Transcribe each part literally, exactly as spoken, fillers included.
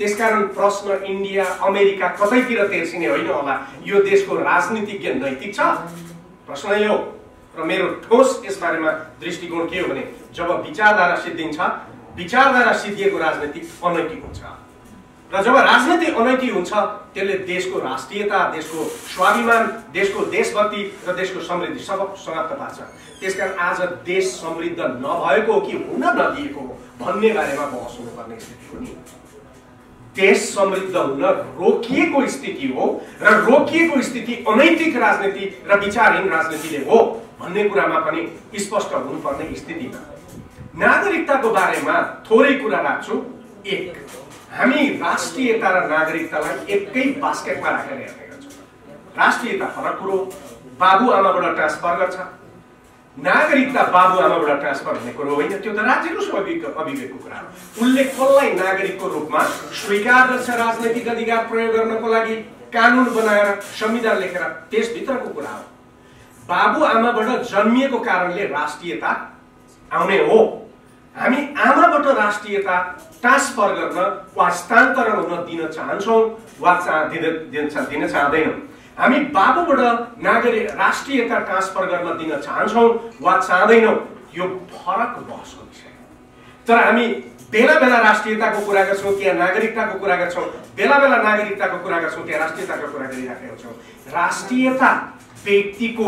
त्यसकारण प्रश्न India America कतैतिर तेर्सिने होइन होला, यो देशको राजनीतिज्ञ नैतिक छ प्रश्न यो। र मेरो ठोस यसबारेमा दृष्टिकोण के हो भने जब विचारधारा सिद्धिन्छ, विचारधारा सिद्धिएको राजनीति अनैतिक हुन्छ र जब राजनीति अनैतिक हुन्छ त्यसले देशको राष्ट्रियता, देशको स्वाभिमान, देशको देशभक्ति र देशको समृद्धि सब समाप्त पार्छ। त्यसकारण आज देश समृद्ध नभएको कि हुन नदिएको भन्ने बारेमा बहस हुनुपर्ने स्थिति हो नि। देश समृद्ध हुन रोकिएको स्थिति हो र रोकिएको स्थिति अनैतिक राजनीति र विचारहीन राजनीतिले हो भन्ने कुरामा पनि स्पष्ट हुनुपर्ने स्थितिमा नागरिकताको बारेमा थोरै कुरा राख्छु। एक, हामी राष्ट्रियता र नागरिकतालाई एकै बास्केटमा राखेर हेर्ने गर्छौँ। राष्ट्रियता फरक कुरो, बाबुआमाबाट ट्रान्सफर गर्छ। नागरिकता बाबुआमाबाट ट्रान्सफर हुने कुरो होइन, त्यो त राज्यको स्वाभाविक अभिव्यक्तिको कुरा हो। उनले कसलाई नागरिकको रूपमा स्वीकार गर्छ राजनैतिक अधिकार प्रयोग गर्नको लागि कानुन बनाएर संविधान लेखेर त्यसभित्रको कुरा हो। बाबुआमाबाट जन्मिएको कारणले राष्ट्रियता आउने हो। हामी आमाबाट राष्ट्रियता ट्रान्सफर गर्न वा हस्तान्तरण हुन दिन चाहन्छौँ वा दिन दिन चाहदैनौँ। हामी बाबुबाट नागरिक राष्ट्रियता ट्रान्सफर गर्न दिन चाहन्छौँ वा चाहदैनौँ, यो फरक बहसको विषय हो। तर हामी बेला बेला राष्ट्रियताको कुरा गर्छौँ त्यहाँ नागरिकताको कुरा गर्छौँ, बेला बेला नागरिकताको कुरा गर्छौँ त्यहाँ राष्ट्रियताको कुरा गरिराखेका छौँ। राष्ट्रियता व्यक्तिको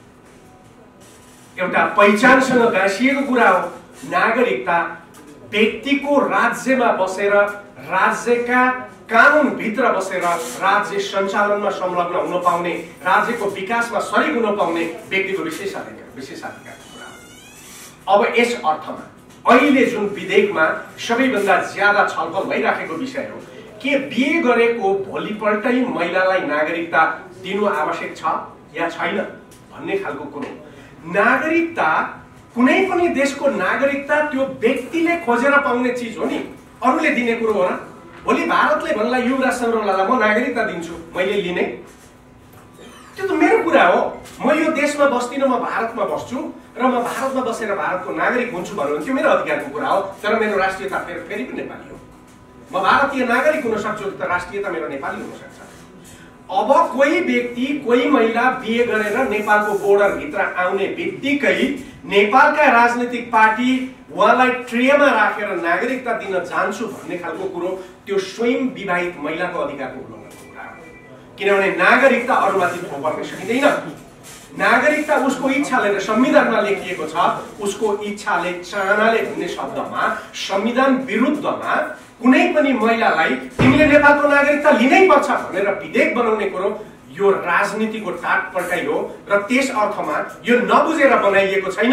एउटा पहिचानसँग गाँसिएको कुरा हो। नागरिकता व्यक्तिको राज्यमा बसेर राज्यका कानुनभित्र बसेर राज्य सञ्चालनमा संलग्न हुन पाउने, राज्यको विकासमा सहयोग हुन पाउने व्यक्तिको विशेषाधिकार विशेषाधिकारको कुरा हो। अब यस अर्थमा अहिले जुन विधेयकमा सबैभन्दा ज्यादा छलफल भइराखेको विषय हो के बिहे गरेको भोलिपल्टै महिलालाई नागरिकता दिनु आवश्यक छ या छैन भन्ने खालको कुरो। नागरिकता कुनै पनि देशको नागरिकता त्यो व्यक्तिले खोजेर पाउने चिज हो नि, अरूले दिने कुरो हो र। भोलि भारतले भन्ला युवराज सरोलालाई म नागरिकता दिन्छु, मैले लिने, त्यो त मेरो कुरा हो। म यो देशमा बस्दिनँ, म भारतमा बस्छु र म भारतमा बसेर भारतको नागरिक हुन्छु भन्नु त्यो मेरो अधिकारको कुरा हो। तर मेरो राष्ट्रियता फेरि फेरि पनि नेपाली हो। म भारतीय नागरिक हुन सक्छु तर राष्ट्रियता मेरो नेपाली हुन सक्छ। अब कोही व्यक्ति कोही महिला बिहे गरेर नेपालको बोर्डर भित्र आउने बित्तिकै नेपालका राजनीतिक पार्टी उहाँलाई ट्रेमा राखेर नागरिकता दिन जान्छु भन्ने खालको कुरो त्यो स्वयं विवाहित महिलाको अधिकारको उल्लङ्घनको कुरा हो। किनभने नागरिकता अरूमाथि थोपर्न सकिँदैन। नागरिकता उसको इच्छाले र संविधानमा लेखिएको छ, उसको इच्छाले चाहनाले भन्ने शब्दमा संविधान विरुद्धमा कुनै पनि महिलालाई तिमीले नेपालको नागरिकता लिनै पर्छ भनेर विधेयक बनाउने कुरो यो राजनीतिको टाटपल्टाइ हो। र त्यस अर्थमा यो नबुझेर बनाइएको छैन,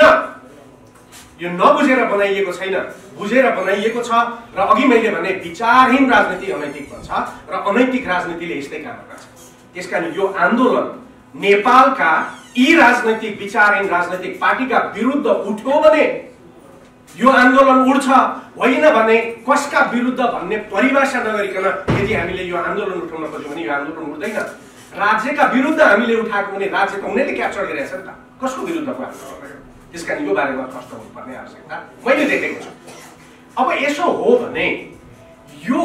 यो नबुझेर बनाइएको छैन, बुझेर बनाइएको छ। र अघि मैले भने विचारहीन राजनीति अनैतिक भन्छ र अनैतिक राजनीतिले यस्तै काम गर्छ। त्यसकारण यो आन्दोलन नेपालका यी राजनैतिक विचारहीन राजनैतिक पार्टीका विरुद्ध उठ्यो भने यो आन्दोलन उड्छ, होइन भने कसका विरुद्ध भन्ने परिभाषा नगरिकन यदि हामीले यो आन्दोलन उठाउन खोज्यौँ भने यो आन्दोलन उठ्दैन। राज्यका विरुद्ध हामीले उठाएको भने राज्य त उनीहरूले क्याप्चर गरिरहेछ नि त, कसको विरुद्धको आन्दोलन हो। त्यसकारण यो बारेमा प्रश्न हुनुपर्ने आवश्यकता मैले देखेको छु। अब यसो हो भने यो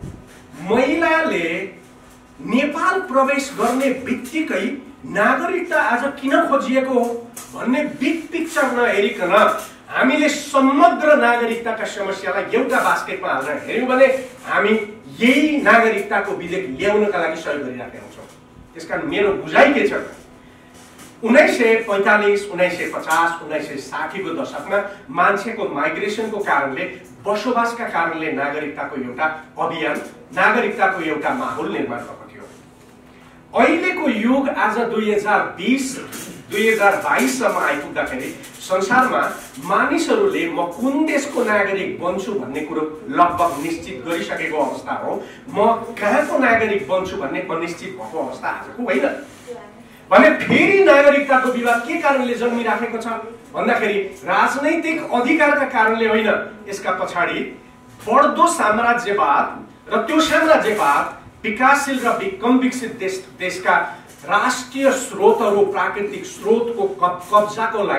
महिलाले नेपाल प्रवेश गर्ने बित्तिकै नागरिकता आज किन खोजिएको हो भन्ने बिग पिक्चर नहेरिकन हामीले समग्र नागरिकताका समस्यालाई एउटा बास्केटमा हालेर हेर्यौँ भने हामी यही नागरिकताको विधेयक ल्याउनका लागि सहयोग गरिराखेका हुन्छौँ। त्यसकारण मेरो बुझाइ के छ, उन्नाइस सय पैंतालीस उन्नाइस सय पचास उन्नाइस सय साठी को दशकमा मान्छेको माइग्रेसनको कारणले बसोबासका कारणले नागरिकताको एउटा अभियान, नागरिकताको एउटा माहौल निर्माण भएको थियो। अहिलेको युग आज दुई हजार बीस दुई हजार बाइस सम्म आइपुग्दाखेरि संसारमा मानिसहरूले म कुन देशको नागरिक बन्छु भन्ने कुरो लगभग निश्चित गरिसकेको अवस्था हो। म कहाँको नागरिक बन्छु भन्ने अनिश्चित भएको अवस्था आजको होइन भने फेरि नागरिकताको विवाद के कारणले जन्मिराखेको छ भन्दाखेरि राजनैतिक अधिकारका कारणले होइन, यसका पछाडि बढ्दो साम्राज्यवाद र त्यो साम्राज्यवाद विकासशील र कम विकसित देश देशका राष्ट्रिय स्रोतहरू प्राकृतिक स्रोतको कब्जाको लागि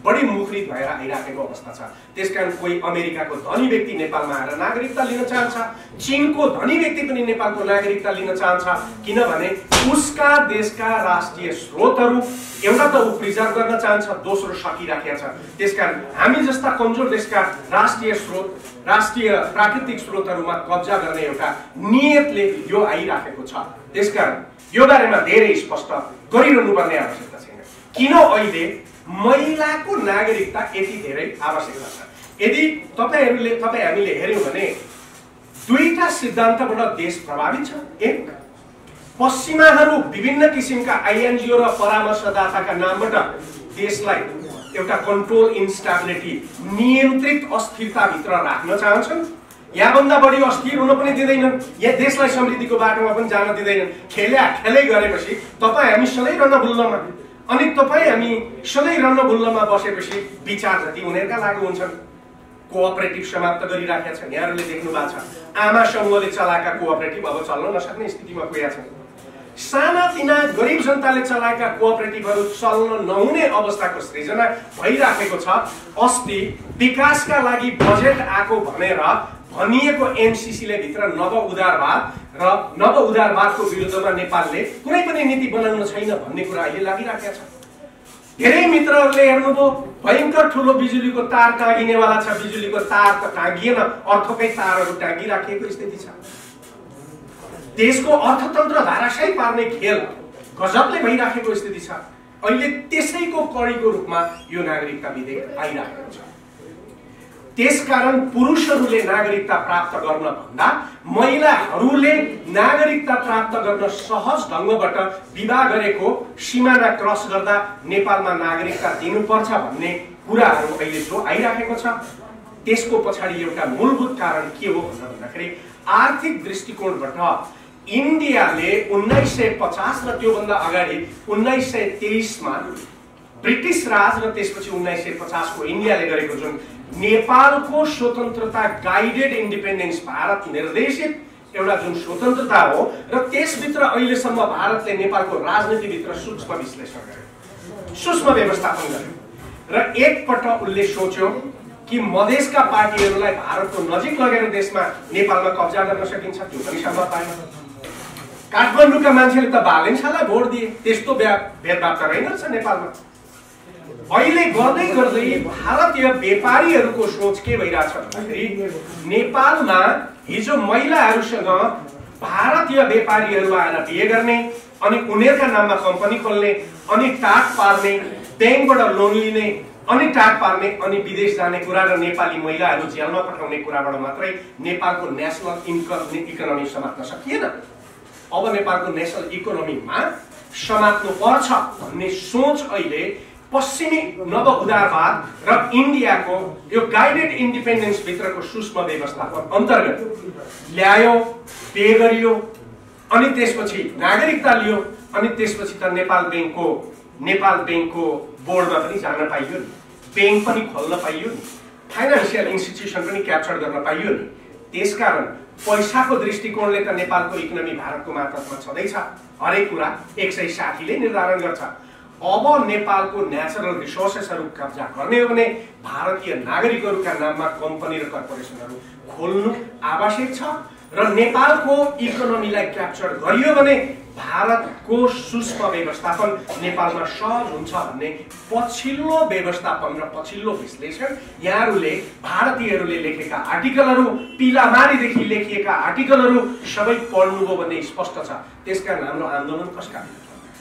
बढी मुखरित भएर आइराखेको अवस्था छ। त्यसकारण कोही अमेरिकाको धनी व्यक्ति नेपालमा आएर नागरिकता लिन चाहन्छ, चीनको धनी व्यक्ति पनि नेपालको नागरिकता लिन चाहन्छ, किनभने उसका देशका राष्ट्रिय स्रोतहरू एउटा त ऊ प्रिजर्भ गर्न चाहन्छ, दोस्रो सकिराखेको छ। त्यसकारण हामी जस्ता कमजोर देशका राष्ट्रिय स्रोत, राष्ट्रिय प्राकृतिक स्रोतहरूमा कब्जा गर्ने एउटा नियतले यो आइराखेको छ। त्यसकारण यो बारेमा धेरै स्पष्ट गरिरहनु पर्ने आवश्यकता छैन। किन अहिले महिलाको नागरिकता यति धेरै आवश्यकता छ? यदि तपाईहरूले तपाईँ हामीले हेर्यौँ भने दुईटा सिद्धान्तबाट देश प्रभावित छ। एक, पश्चिमाहरू विभिन्न किसिमका आइएनजिओ र परामर्शदाताका नामबाट देशलाई एउटा कन्ट्रोल इन्स्टेबिलिटी, नियन्त्रित अस्थिरताभित्र राख्न चाहन्छन्। यहाँभन्दा बढी अस्थिर हुन पनि दिँदैनन्, यहाँ देशलाई समृद्धिको बाटोमा पनि जान दिँदैनन्। खेल्या खेलै गरेपछि तपाईँ हामी सधैँ रणभुल्लमा, अनि तपाईँ हामी सधैँ रणभुल्लमा बसेपछि विचार जति उनीहरूका लागू हुन्छन्। कोअपरेटिभ समाप्त गरिराखेका छन्। यहाँहरूले देख्नु भएको छ, आमा समूहले चलाएका कोअपरेटिभ अब चल्न नसक्ने स्थितिमा पुगेका छन्। सानातिना गरिब जनताले चलाएका कोअपरेटिभहरू चल्न नहुने अवस्थाको सृजना भइराखेको छ। अस्ति विकासका लागि बजेट आएको भनेर भनिएको एमसीसीले भित्र नव उदारवाद र नव उदारवादको विरुद्धमा नेपालले कुनै पनि नीति बनाउन छैन भन्ने कुरा अहिले लागिराखेको छ। धेरै मित्रहरूले हेर्नुभयो, भयङ्कर ठुलो बिजुलीको तार टाँगिनेवाला छ, बिजुलीको तार त टाँगिएन, अर्थकै तारहरू टाँगिराखेको स्थिति छ। देशको अर्थतन्त्र धाराशायी पार्ने खेल गजबले भइराखेको स्थिति छ। अहिले त्यसैको कडीको रूपमा यो नागरिकता विधेयक आइराखेको छ। त्यसकारण पुरुषहरूले नागरिकता प्राप्त गर्न भन्दा महिलाहरूले नागरिकता प्राप्त गर्न सहज ढङ्गबाट विवाह गरेको सिमाना क्रस गर्दा नेपालमा नागरिकता दिनुपर्छ भन्ने कुराहरू अहिले जो आइराखेको छ, त्यसको पछाडि एउटा मूलभूत कारण के हो भन्दाखेरि आर्थिक दृष्टिकोणबाट इन्डियाले उन्नाइस सय पचास र त्योभन्दा अगाडि उन्नाइस सय तेइसमा ब्रिटिस राज र त्यसपछि उन्नाइस सय पचासको इन्डियाले गरेको जुन नेपालको स्वतन्त्रता गाइडेड इन्डिपेन्डेन्स, भारत निर्देशित एउटा जुन स्वतन्त्रता हो, र त्यसभित्र अहिलेसम्म भारतले नेपालको राजनीतिभित्र सूक्ष्म विश्लेषण गर्यो, सूक्ष्म व्यवस्थापन गर्यो र एकपल्ट उसले सोच्यो कि मधेसका पार्टीहरूलाई भारतको नजिक लगेर देशमा नेपालमा कब्जा गर्न सकिन्छ। त्यो पनि सम्भव पाएन। काठमाडौँका मान्छेले त भालेन्सालाई भोट दिए, त्यस्तो भेदभाव त रहेनछ नेपालमा। अहिले गर्दै गर्दै भारतीय व्यापारीहरूको सोच के भइरहेछ भन्दाखेरि नेपालमा हिजो महिलाहरूसँग भारतीय व्यापारीहरू आएर बिहे गर्ने, अनि उनीहरूका नाममा कम्पनी खोल्ने, अनि टाट पार्ने, ब्याङ्कबाट लोन लिने, अनि टाट पार्ने, अनि विदेश जाने कुरा र नेपाली महिलाहरू जेलमा पठाउने कुराबाट मात्रै नेपालको नेसनल इन्कम इकोनोमी समात्न सकिएन। अब नेपालको नेसनल इकोनोमीमा समात्नु पर्छ भन्ने सोच अहिले पश्चिमी नव उदारवाद र इन्डियाको यो गाइडेड इन्डिपेन्डेन्स भित्रको सूक्ष्म व्यवस्थापन अन्तर्गत ल्यायो, पे गरियो, अनि त्यसपछि नागरिकता लियो, अनि त्यसपछि त नेपाल ब्याङ्कको नेपाल ब्याङ्कको बोर्डमा पनि जान पाइयो नि, ब्याङ्क पनि खोल्न पाइयो नि, फाइनेन्सियल इन्स्टिट्युसन पनि क्याप्चर गर्न पाइयो नि। त्यसकारण पैसाको दृष्टिकोणले त नेपालको इकोनोमी भारतको मातहतमा छँदैछ, हरेक कुरा एक सय साठीले निर्धारण गर्छ। अब नेपालको नेचुरल रिसोर्सेसहरू कब्जा गर्ने हो भने भारतीय नागरिकहरूका नाममा कम्पनी र कर्पोरेसनहरू खोल्नु आवश्यक छ, र नेपालको इकोनोमीलाई क्याप्चर गरियो भने भारतको सूक्ष्म व्यवस्थापन नेपालमा सहज हुन्छ भन्ने पछिल्लो व्यवस्थापन र पछिल्लो विश्लेषण यहाँहरूले भारतीयहरूले लेखेका आर्टिकलहरू, पिलामारीदेखि लेखिएका आर्टिकलहरू सबै पढ्नुभयो भने स्पष्ट छ। त्यसकारण हाम्रो आन्दोलन कसका विरुद्धमा?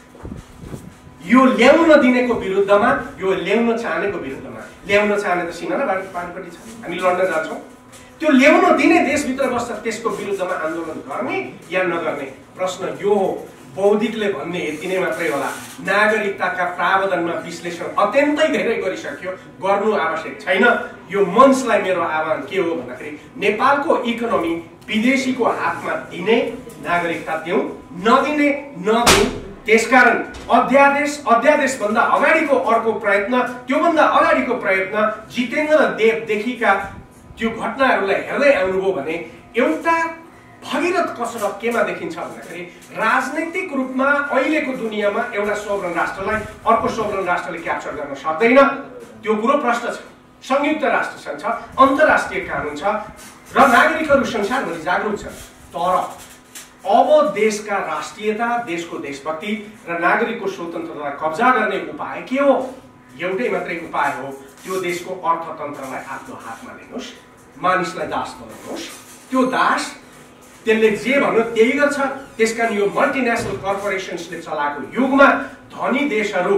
यो ल्याउन दिनेको विरुद्धमा, यो ल्याउन चाहनेको विरुद्धमा। ल्याउन चाहने त सिमाना पारिपट्टि छ, हामी लड्न जान्छौँ। त्यो ल्याउन दिने देशभित्र बस्छ, त्यसको विरुद्धमा आन्दोलन गर्ने या नगर्ने प्रश्न यो हो। बौद्धिकले भन्ने यति नै मात्रै होला, नागरिकताका प्रावधानमा विश्लेषण अत्यन्तै धेरै गरिसक्यो, गर्नु आवश्यक छैन। यो मञ्चलाई मेरो आह्वान के हो भन्दाखेरि नेपालको इकोनोमी विदेशीको हातमा दिने नागरिकता दिउँ, नदिने नदिउँ। त्यसकारण अध्यादेश अध्यादेश भन्दा अगाडिको अर्को प्रयत्न, त्योभन्दा अगाडिको प्रयत्न जितेन्द्र देवदेखिका त्यो घटनाहरूलाई हेर्दै आउनुभयो भने एउटा भगीरथ कसरत केमा देखिन्छ भन्दाखेरि राजनैतिक रूपमा अहिलेको दुनियाँमा एउटा सोभरेन राष्ट्रलाई अर्को सोभरेन राष्ट्रले क्याप्चर गर्न सक्दैन, त्यो कुरो प्रश्न छ। संयुक्त राष्ट्र सङ्घ छ, अन्तर्राष्ट्रिय कानुन छ र नागरिकहरू संसारभरि जागरुक छन्। तर अब देशका राष्ट्रियता, देशको देशभक्ति र नागरिकको स्वतन्त्रतालाई कब्जा गर्ने उपाय के हो? एउटै मात्रै उपाय हो, त्यो देशको अर्थतन्त्रलाई आफ्नो हातमा लिनुहोस्, मानिसलाई दास बनाउनुहोस्। त्यो दास त्यसले जे भन्यो त्यही गर्छ। त्यसकारण यो मल्टिनेसनल कर्पोरेसन्सले चलाएको युगमा धनी देशहरू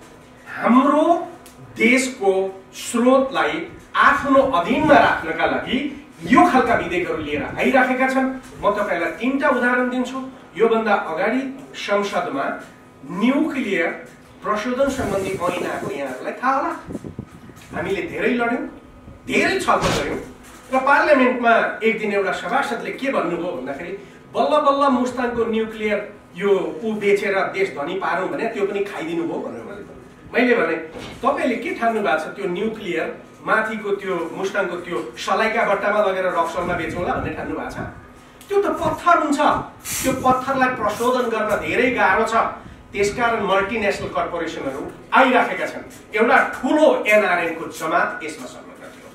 हाम्रो देशको स्रोतलाई आफ्नो अधीनमा राख्नका लागि यो खालका विधेयकहरू लिएर आइराखेका छन्। म तपाईलाई तीनटा उदाहरण दिन्छु। योभन्दा अगाडि संसदमा न्युक्लियर प्रशोधन सम्बन्धी ऐन आएको यहाँहरूलाई थाहा होला। हामीले धेरै लड्यौँ, धेरै छलफल गऱ्यौँ र पार्लियामेन्टमा एक दिन एउटा सभासदले के भन्नुभयो भन्दाखेरि बल्ल बल्ल मुस्ताङको न्युक्लियर यो ऊ बेचेर देश धनी पारौँ भने त्यो पनि खाइदिनु भयो भनेर मैले मैले भने तपाईँले के ठान्नु भएको छ त्यो न्युक्लियर माथिको त्यो मुस्ताङको त्यो सलाइका बट्टामा लगेर रक्सलमा बेचौँला भन्ने ठान्नु भएको छ? त्यो त पत्थर हुन्छ, त्यो पत्थरलाई प्रशोधन गर्न धेरै गाह्रो छ। त्यसकारण मल्टिनेसनल कर्पोरेसनहरू आइराखेका छन्। एउटा ठुलो एनआरएनको जमात यसमा संलग्न थियो।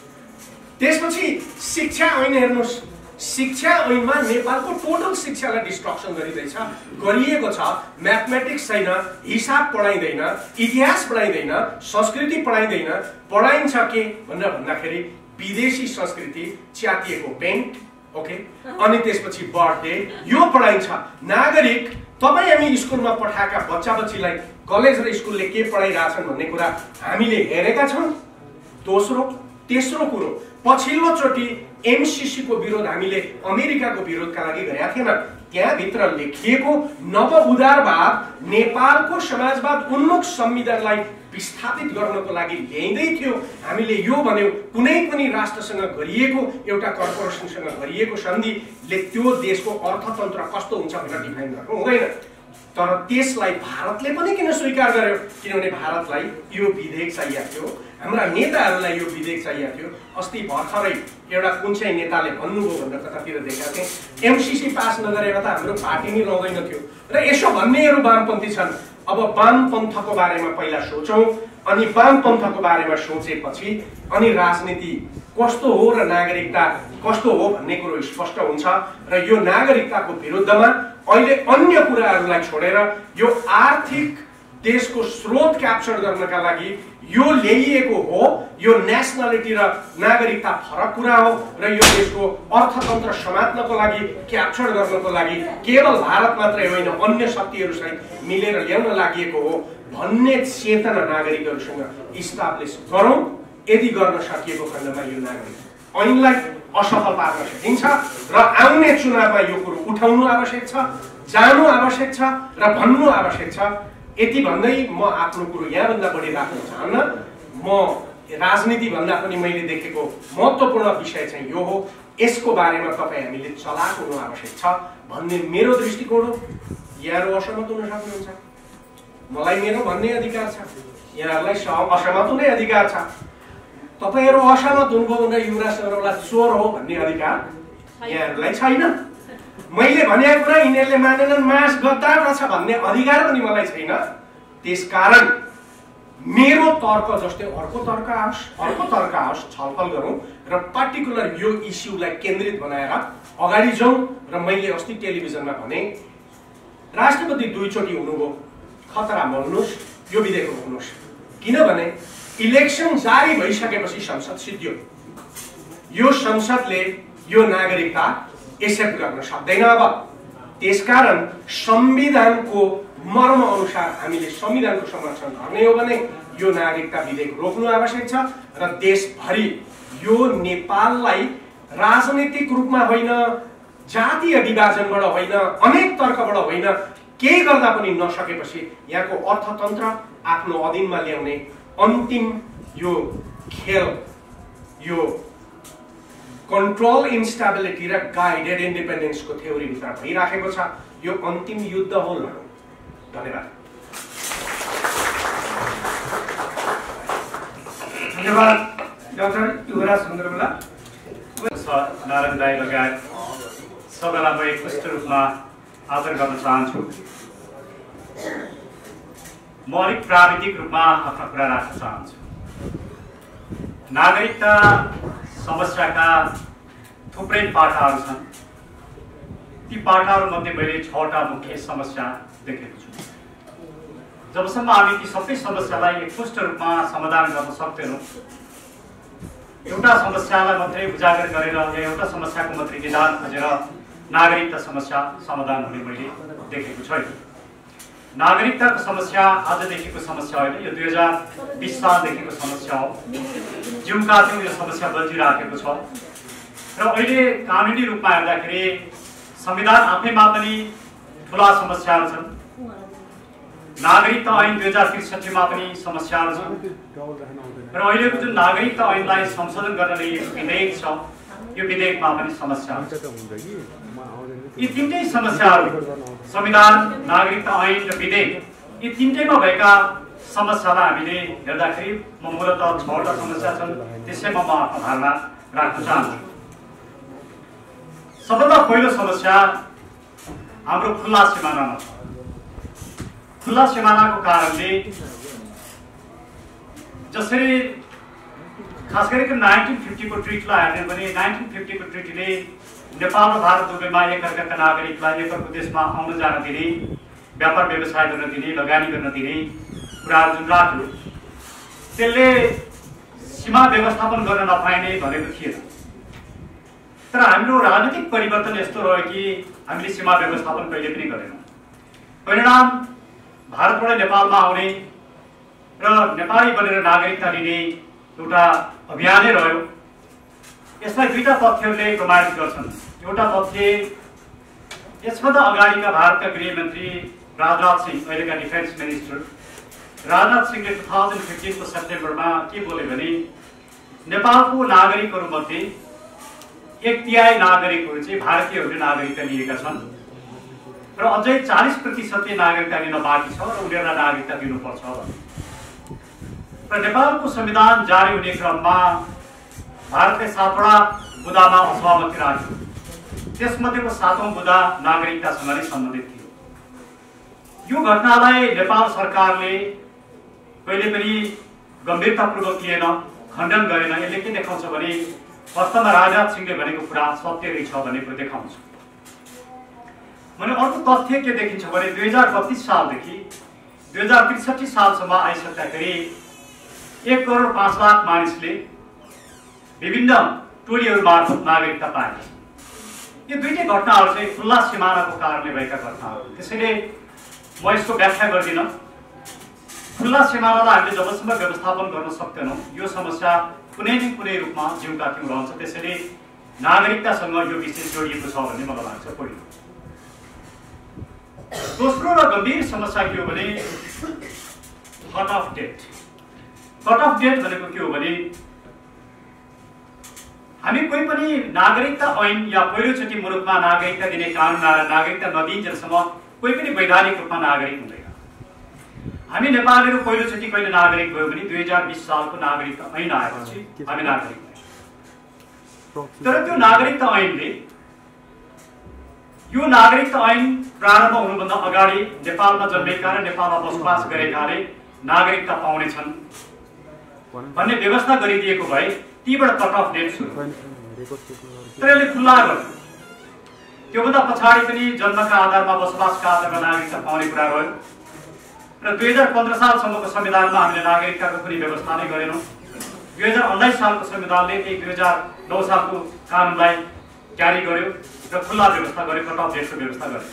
त्यसपछि शिक्षा ऐन हेर्नुहोस्, शिक्षा ऐनमा नेपालको टोटल शिक्षालाई डिस्ट्रक्सन गरिँदैछ, गरिएको छ। म्याथमेटिक्स छैन, हिसाब पढाइँदैन, इतिहास पढाइँदैन, संस्कृति पढाइँदैन। पढाइन्छ के भनेर भन्दाखेरि विदेशी संस्कृति, च्यातिएको पेन्ट, ओके, अनि त्यसपछि बर्थडे, यो पढाइन्छ। नागरिक तपाईँ हामी स्कुलमा पठाएका बच्चा बच्चीलाई कलेज र स्कुलले के पढाइरहेछन् भन्ने कुरा हामीले हेरेका छौँ। दोस्रो तेस्रो कुरो, पछिल्लो चोटि एमसीसी को विरोध हामीले अमेरिकाको विरोधका लागि गरेका थिएन। त्यहाँभित्र लेखिएको नव उदारवाद नेपालको समाजवाद उन्मुख संविधानलाई विस्थापित गर्नको लागि ल्याइँदै थियो। हामीले यो भन्यौँ कुनै पनि राष्ट्रसँग गरिएको एउटा कर्पोरेसनसँग गरिएको सन्धिले त्यो देशको अर्थतन्त्र कस्तो हुन्छ भनेर डिफाइन गर्नु हुँदैन। तर त्यसलाई भारतले पनि किन स्वीकार गर्यो? किनभने भारतलाई यो विधेयक चाहिएको थियो, हाम्रा नेताहरूलाई यो विधेयक चाहिएको थियो। अस्ति भर्खरै एउटा कुन चाहिँ नेताले भन्नुभयो भनेर कतातिर देखाएको थिएँ, एमसीसी पास नगरेर त हाम्रो पार्टी नै रहँदैन थियो। र यसो भन्नेहरू वामपन्थी छन्। अब वामपन्थको बारेमा पहिला सोचौँ, अनि वामपन्थको बारेमा सोचेपछि अनि राजनीति कस्तो हो र नागरिकता कस्तो हो भन्ने कुरो स्पष्ट हुन्छ। र यो नागरिकताको विरुद्धमा अहिले अन्य कुराहरूलाई छोडेर यो आर्थिक देशको स्रोत क्याप्चर गर्नका लागि यो ल्याइएको हो। यो नेसनालिटी र नागरिकता फरक कुरा हो र यो देशको अर्थतन्त्र समात्नको लागि, क्याप्चर गर्नको लागि केवल भारत मात्रै होइन अन्य शक्तिहरूसहित मिलेर ल्याउन लागि हो भन्ने चेतना नागरिकहरूसँग इस्टाब्लिस गरौँ। यदि गर्न सकिएको खण्डमा यो नागरिक ऐनलाई असफल पार्न सकिन्छ र आउने चुनावमा यो कुरो उठाउनु आवश्यक छ, जानु आवश्यक छ र भन्नु आवश्यक छ। यति भन्दै म आफ्नो कुरो यहाँभन्दा बढी राख्न चाहन्न। म राजनीति भन्दा पनि मैले देखेको महत्त्वपूर्ण विषय चाहिँ यो हो, यसको बारेमा तपाईँ हामीले चलाक हुनु आवश्यक छ भन्ने मेरो दृष्टिकोण हो। यहाँहरू असहमत हुन सक्नुहुन्छ, मलाई मेरो भन्ने अधिकार छ, यहाँहरूलाई असहमत हुने अधिकार छ। तपाईँहरू असहमत हुनुभयो भने युवराज सौरभलाई चोर हो भन्ने अधिकार यहाँहरूलाई छैन। मैले भनेको कुरा यिनीहरूले मानेनन्, मास गद्दार रहेछ भन्ने अधिकार पनि मलाई छैन। त्यसकारण मेरो तर्क जस्तै अर्को तर्क आओस्, अर्को तर्क आओस्, छलफल गरौँ र पार्टिकुलर यो इस्युलाई केन्द्रित बनाएर अगाडि जाउँ। र मैले अस्ति टेलिभिजनमा भने राष्ट्रपति दुईचोटि हुनुभयो, खतरा मोल्नुहोस्, यो विधेयक रोक्नुहोस्। किनभने इलेक्सन जारी भइसकेपछि संसद सिद्धियो। यो संसदले यो नागरिकता एक्सेप्ट गर्न सक्दैन। अब त्यसकारण संविधानको मर्म अनुसार हामीले संविधानको संरक्षण गर्ने हो भने यो नागरिकता विधेयक रोक्नु आवश्यक छ र देशभरि यो नेपाललाई राजनीतिक रूपमा होइन, जातीय विभाजनबाट होइन, अनेक तर्कबाट होइन, केही गर्दा पनि नसकेपछि यहाँको अर्थतन्त्र आफ्नो अधीनमा ल्याउने अन्तिम यो खेल, यो कन्ट्रोल इन्स्टेबिलिटी र गाइडेड इन्डिपेन्डेन्सको थ्योरीभित्र भइराखेको छ। यो अन्तिम युद्ध हो। लडौँ। धन्यवाद। धन्यवाद डाक्टर युवराज चन्द्रबला। नारायण दाई लगायत सबैलाई म एकमुष्ट रूपमा आदर गर्न चाहन्छु। म अलिक प्राविधिक रूपमा आफ्ना कुरा राख्न चाहन्छु। नागरिकता समस्याका थुप्रै पाटाहरू छन्। ती पाटाहरूमध्ये मैले छवटा मुख्य समस्या देखेको छु। जबसम्म हामी ती सबै समस्यालाई एकमुष्ट रूपमा समाधान गर्न सक्दैनौँ, एउटा समस्यालाई मात्रै उजागर गरेर या एउटा समस्याको मात्रै निदान खोजेर नागरिकता समस्या समाधान हुने मैले देखेको छैन। नागरिकताको समस्या आजदेखिको समस्या होइन, यो दुई हजार बिस सालदेखिको समस्या हो। जिउका थियौँ यो समस्या बल्झिराखेको छ र अहिले कानुनी रूपमा हेर्दाखेरि संविधान आफैमा पनि ठुला समस्याहरू छन्। नागरिकता ऐन दुई हजार त्रिसठीमा पनि समस्याहरू छन् र अहिलेको जुन नागरिकता ऐनलाई संशोधन गर्न ल्याइएको विधेयक छ, यो विधेयकमा पनि समस्या छ। यी तीनटै समस्याहरू, संविधान, नागरिकता ऐन र विधेयक, यी तीनटैमा भएका समस्यालाई हामीले हेर्दाखेरि म मूलतः छवटा समस्या छन्, त्यसैमा म आफ्नो धारणा राख्न चाहन्छु। सबभन्दा पहिलो समस्या हाम्रो खुल्ला सिमानामा छ। खुल्ला सिमानाको कारणले जसरी खास गरेर नाइन्टिन फिफ्टीको ट्रिटीलाई हेर्ने भने नाइन्टिन फिफ्टीको ट्रिटीले नेपाल र भारत दुवैमा एकअर्काका नागरिकलाई एकअर्को देशमा आउन जान दिने, व्यापार व्यवसाय गर्न दिने, लगानी गर्न दिने कुराहरू जुन राख्यो, त्यसले सीमा व्यवस्थापन गर्न नपाइने भनेको थिएन। तर हाम्रो राजनीतिक परिवर्तन यस्तो रह्यो कि हामीले सीमा व्यवस्थापन कहिले पनि गरेनौँ। परिणाम भारतबाट नेपालमा आउने र नेपाली बनेर नागरिकता लिने एउटा अभियानै रह्यो। यसलाई दुईटा तथ्यहरूले प्रमाणित गर्छन्। एउटा तथ्य, यसभन्दा अगाडिका भारतका गृहमन्त्री राजनाथ सिंह, अहिलेका डिफेन्स मिनिस्टर राजनाथ सिंहले टु थाउजन्ड फिफ्टिनको सेप्टेम्बरमा के बोले भने नेपालको नागरिकहरूमध्ये एक तिहाई नागरिकहरू चाहिँ भारतीयहरूले नागरिकता लिएका छन् र अझै चालिस प्रतिशतले नागरिकता लिन बाँकी छ र उनीहरूलाई नागरिकता दिनुपर्छ। र नेपालको संविधान जारी हुने क्रममा भारतले सातवटा बुदामा असहमति राख्यो। त्यसमध्येको सातौं बुदा नागरिकतासँग नै सम्बन्धित थियो। यो घटनालाई नेपाल सरकारले कहिले पनि गम्भीरतापूर्वक लिएन, खण्डन गरेन। यसले के देखाउँछ भने वास्तवमा राजनाथ सिंहले भनेको कुरा सत्य रहेछ भन्ने कुरो देखाउँछ। भने अर्को तथ्य के देखिन्छ भने दुई हजार बत्तीस सालदेखि दुई हजार त्रिसठी सालसम्म आइसक्दाखेरि एक करोड पाँच लाख मानिसले विभिन्न टोलीहरू मार्फत नागरिकता पाए। यो दुईटै घटनाहरू चाहिँ खुल्ला सिमानाको कारणले भएका घटनाहरू। त्यसैले म यसको व्याख्या गर्दिनँ। खुल्ला सिमानालाई हामीले जबसम्म व्यवस्थापन गर्न सक्दैनौँ, यो समस्या कुनै न कुनै रूपमा जिउका थियौँ रहन्छ। त्यसैले नागरिकतासँग यो विशेष जोडिएको छ भन्ने मलाई लाग्छ। पहिलो। दोस्रो र गम्भीर समस्या के हो भने cut off date. Cut off date भनेको के हो भने हामी कोही पनि नागरिकता ऐन या पहिलोचोटि मुलुकमा नागरिकता दिने कानुन आएर नागरिकता नदिइन्जेलसम्म कोही पनि वैधानिक रूपमा नागरिक हुँदैन। हामी नेपालीहरू पहिलोचोटि कहिले नागरिक भयो भने दुई हजार बिस सालको नागरिकता ऐन आएपछि हामी नागरिक भयौँ। तर त्यो नागरिकता ऐनले, यो नागरिकता ऐन प्रारम्भ हुनुभन्दा अगाडि नेपालमा जन्मेका र नेपालमा बसोबास गरेकाले नागरिकता पाउनेछन् भन्ने व्यवस्था गरिदिएको भए तीबाट कट अफ डेट सुरु। तर यसले खुल्ला गर्यो। त्योभन्दा पछाडि पनि जन्मका आधारमा, बसोबासका आधारमा नागरिकता पाउने कुरा रह्यो। र दुई हजार पन्ध्र सालसम्मको संविधानमा हामीले नागरिकताको कुनै व्यवस्था नै गरेनौँ। दुई हजार उन्नाइस सालको संविधानले त्यही दुई हजार नौ सालको कानुनलाई जारी गर्यो र खुल्ला व्यवस्था गर्यो, कट अफ डेटको व्यवस्था गर्यो।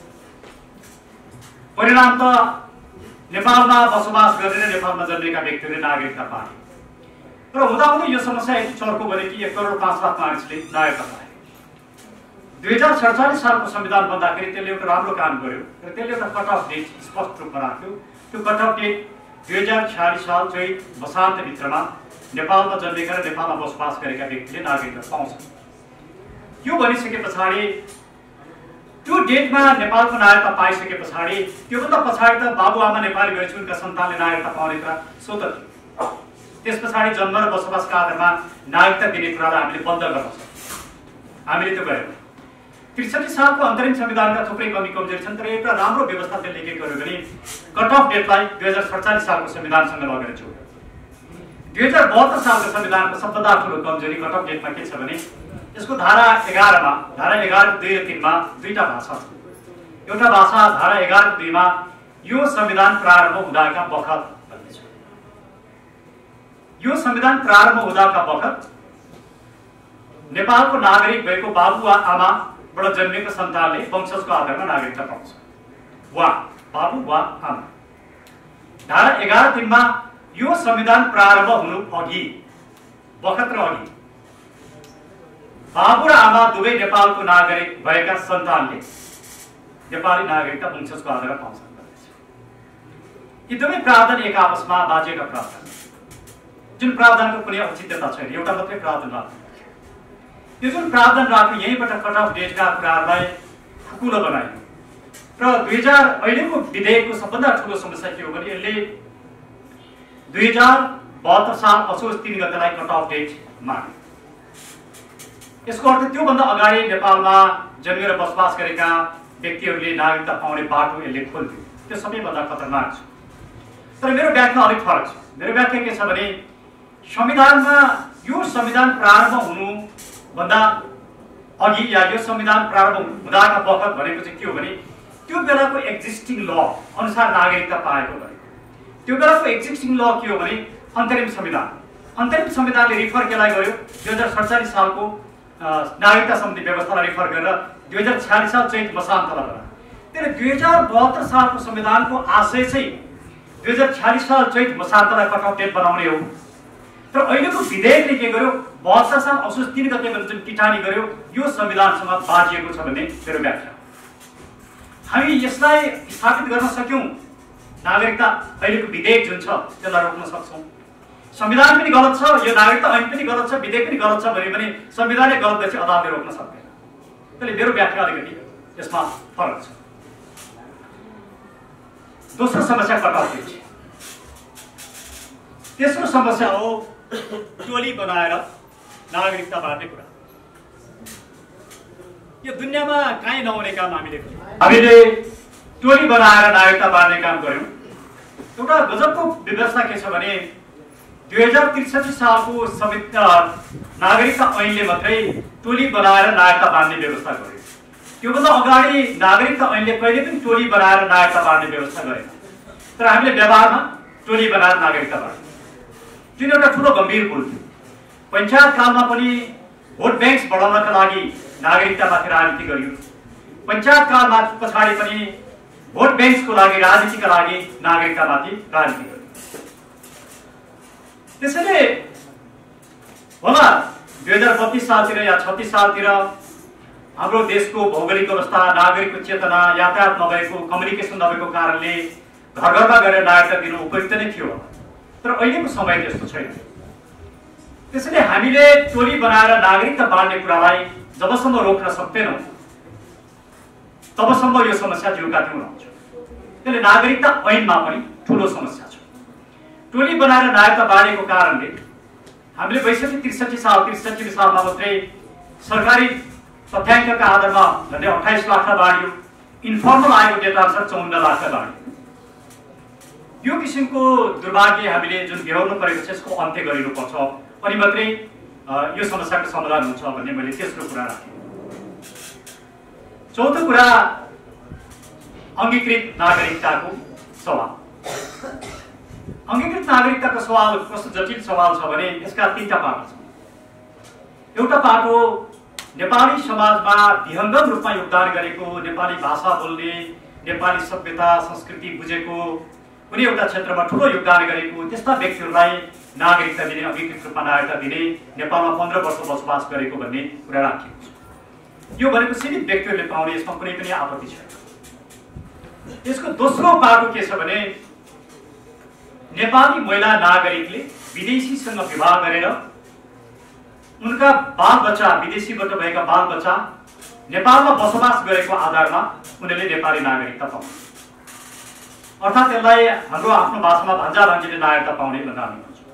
परिणाम त नेपालमा बसोबास गर्ने नेपालमा जन्मेका व्यक्तिहरूले नागरिकता पाए। र हुँदाहुँदै यो समस्या यति चर्को बन्यो कि एक करोड पाँच लाख मानिसले नागरिकता पाए। दुई हजार सडचालिस सालको संविधान बन्दाखेरि त्यसले एउटा राम्रो काम गर्यो र त्यसले एउटा कट अफ डेट स्पष्ट रूपमा राख्यो। त्यो कट अफ डेट दुई हजार छयालिस साल चैत वसान्तभित्रमा नेपालमा जन्मेका र नेपालमा बसोबास गरेका व्यक्तिले नागरिकता पाउँछन्। यो भनिसके पछाडि त्यो डेटमा नेपालको नागरिकता पाइसके पछाडि त्योभन्दा पछाडि त बाबुआमा नेपाली भएपछि उनका सन्तानले नागरिकता पाउने कुरा स्वतः थियो। त्यस पछाडि जन्म र बसोबासका आधारमा नागरिकता दिने कुरालाई हामीले बन्द गर्न सक्छौँ। हामीले त्यो गरेनौँ। त्रिसठी सालको अन्तरिम संविधानका थुप्रै कमी कमजोरी छन्, तर एउटा राम्रो व्यवस्था त्यसले के गर्यो भने कट अफ डेटलाई दुई हजार सडचालिस सालको संविधानसँग लगेर जोड्यो। दुई हजार बहत्तर सालको संविधानको सबभन्दा ठुलो कमजोरी कट अफ डेटमा के छ भने यसको धारा एघारमा धारा एघार दुई र तिनमा दुईटा भाषा छ। एउटा भाषा धारा एघार दुईमा यो संविधान प्रारम्भ हुँदाका बखत भन्ने छ। यो संविधान प्रारम्भ हुँदाका बखत नेपालको नागरिक भएको बाबु वा आमाबाट जन्मेको सन्तानले वंशजको आधारमा नागरिकता पाउँछ, वा बाबु वा आमा। धारा एघार तिनमा यो संविधान प्रारम्भ हुनु अघि बखत र अघि बाबु र आमा दुवै नेपालको नागरिक भएका सन्तानले नेपाली नागरिकता वंशजको आधारमा पाउँछन्। यी दुवै प्रावधान एक आपसमा बाजिएका प्रावधान, जुन प्रावधानको कुनै औचित्यता छैन, एउटा मात्रै प्रावधान राख्नु। यो जुन प्रावधान राख्नु यहीँबाट कट अफ डेटका कुराहरूलाई ठुलो बनायो र दुई हजार अहिलेको विधेयकको सबभन्दा ठुलो समस्या के हो भने यसले दुई हजार बहत्तर साल असोज तीन गतेलाई कट अफ डेट माग्यो। यसको अर्थ त्योभन्दा अगाडि नेपालमा जन्मेर बसोबास गरेका व्यक्तिहरूले नागरिकता पाउने बाटो यसले खोलिदियो। त्यो सबैभन्दा खतरनाक छ। तर मेरो व्याख्या अलिक फरक छ। मेरो व्याख्या के छ भने संविधानमा यो संविधान प्रारम्भ हुनुभन्दा अघि या यो संविधान प्रारम्भ हुँदाका बखत भनेको चाहिँ के हो भने त्यो बेलाको एक्जिस्टिङ ल अनुसार नागरिकता पाएको भनेको। त्यो बेलाको एक्जिस्टिङ ल के हो भने अन्तरिम संविधान। अन्तरिम संविधानले रिफर केलाई गर्यो दुई हजार सडचालिस सालको नागरिकता सम्बन्धी व्यवस्थालाई रिफर गरेर दुई हजार छ्यालिस साल चैत मसान्तला बना। तर दुई हजार बहत्तर सालको संविधानको आशय चाहिँ दुई हजार छ्यालिस साल चैत मसान्तलाई कट अफ डेट बनाउने हो। तर अहिलेको विधेयकले के गर्यो बहत्तर साल असोज तीन गते जुन टिप्पणी गर्यो यो संविधानसँग बाजिएको छ भन्ने मेरो व्याख्या। हामी यसलाई स्थापित गर्न सक्यौं, नागरिकता अहिलेको विधेयक जुन छ त्यसलाई रोक्न सक्छौं। संविधान पनि गलत छ, यो नागरिकता ऐन पनि गलत छ, विधेयक पनि गलत छ भने संविधानले गलत भएपछि अदालतले रोक्न सक्दैन। त्यसले मेरो व्याख्या अलिकति यसमा फरक छ। दोस्रो समस्या कट अफ डेट। तेस्रो समस्या हो टोली बनाएर नागरिकता बाँड्ने कुरा। यो दुनियाँमा कहीँ नहुने काम हामीले गर्यौँ। हामीले टोली बनाएर नागरिकता बाँड्ने काम गर्यौँ। एउटा गजबको व्यवस्था के छ भने दुई हजार त्रिसठी सालको संविधान नागरिकता ऐनले मात्रै टोली बनाएर नागरिकता बाँड्ने व्यवस्था गर्यो। त्योभन्दा अगाडि नागरिकता ऐनले कहिले पनि टोली बनाएर नागरिकता बाँड्ने व्यवस्था गरेन। तर हामीले व्यवहारमा टोली बनाएर नागरिकता बाँड्यौँ, जुन एउटा ठुलो गम्भीर भूल थियो। पञ्चायत कालमा पनि भोट ब्याङ्क बढाउनका लागि नागरिकतामाथि राजनीति गरियो। पञ्चायत कालमा पछाडि पनि भोट ब्याङ्कको लागि राजनीतिका लागि नागरिकतामाथि राजनीति गरियो। त्यसैले होला दुई हजार बत्तीस सालतिर या छत्तीस सालतिर हाम्रो देशको भौगोलिक अवस्था, नागरिकको चेतना, यातायात नभएको, कम्युनिकेसन नभएको कारणले घर घरमा गएर नागरिकता दिनु उपयुक्त नै थियो। तर अहिलेको समय त्यस्तो छैन। त्यसैले हामीले टोली बनाएर नागरिकता बाँड्ने कुरालाई जबसम्म रोक्न सक्दैनौँ तबसम्म यो समस्या जिउका थिउँ रहन्छ। त्यसले नागरिकता ऐनमा पनि ठुलो समस्या छ। टोली बनाएर नागरिकता बाँडेको कारणले हामीले बैसठी त्रिसठी साल त्रिसठी सालमा मात्रै सरकारी तथ्याङ्कका आधारमा झन्डै अठाइस लाख बाँडियो। इन्फर्मल आएको डेटा अनुसार चौन्न लाख बाँडियो। यो किसिमको दुर्भाग्य हामीले जुन बेहोर्नु परेको छ यसको अन्त्य गरिनुपर्छ, अनि मात्रै यो समस्याको समाधान हुन्छ भन्ने मैले तेस्रो कुरा राखेँ। चौथो कुरा अङ्गीकृत नागरिकताको सवाल। अङ्गीकृत नागरिकताको सवाल कस्तो जटिल सवाल छ भने यसका तीनटा पाटो छन्। एउटा पाटो नेपाली समाजमा विहङ्गम रूपमा योगदान गरेको, नेपाली भाषा बोल्ने, नेपाली सभ्यता संस्कृति बुझेको, कुनै एउटा क्षेत्रमा ठुलो योगदान गरेको त्यस्ता व्यक्तिहरूलाई नागरिकता दिने, अङ्गीकृत रूपमा नागरिकता दिने, नेपालमा पन्ध्र वर्ष बसोबास गरेको भन्ने कुरा राखिएको छ। यो भनेको सीमित व्यक्तिहरूले पाउने, यसमा कुनै पनि आपत्ति छैन। यसको दोस्रो पाटो के छ भने नेपाली महिला नागरिकले विदेशीसँग विवाह गरेर उनका बालबच्चा, विदेशीबाट भएका बालबच्चा नेपालमा बसोबास गरेको आधारमा उनीहरूले नेपाली नागरिकता पाउँछ। अर्थात् यसलाई हाम्रो आफ्नो भाषामा भान्जा भान्जीले नागरिकता पाउने भन्दा हामी भन्छौँ।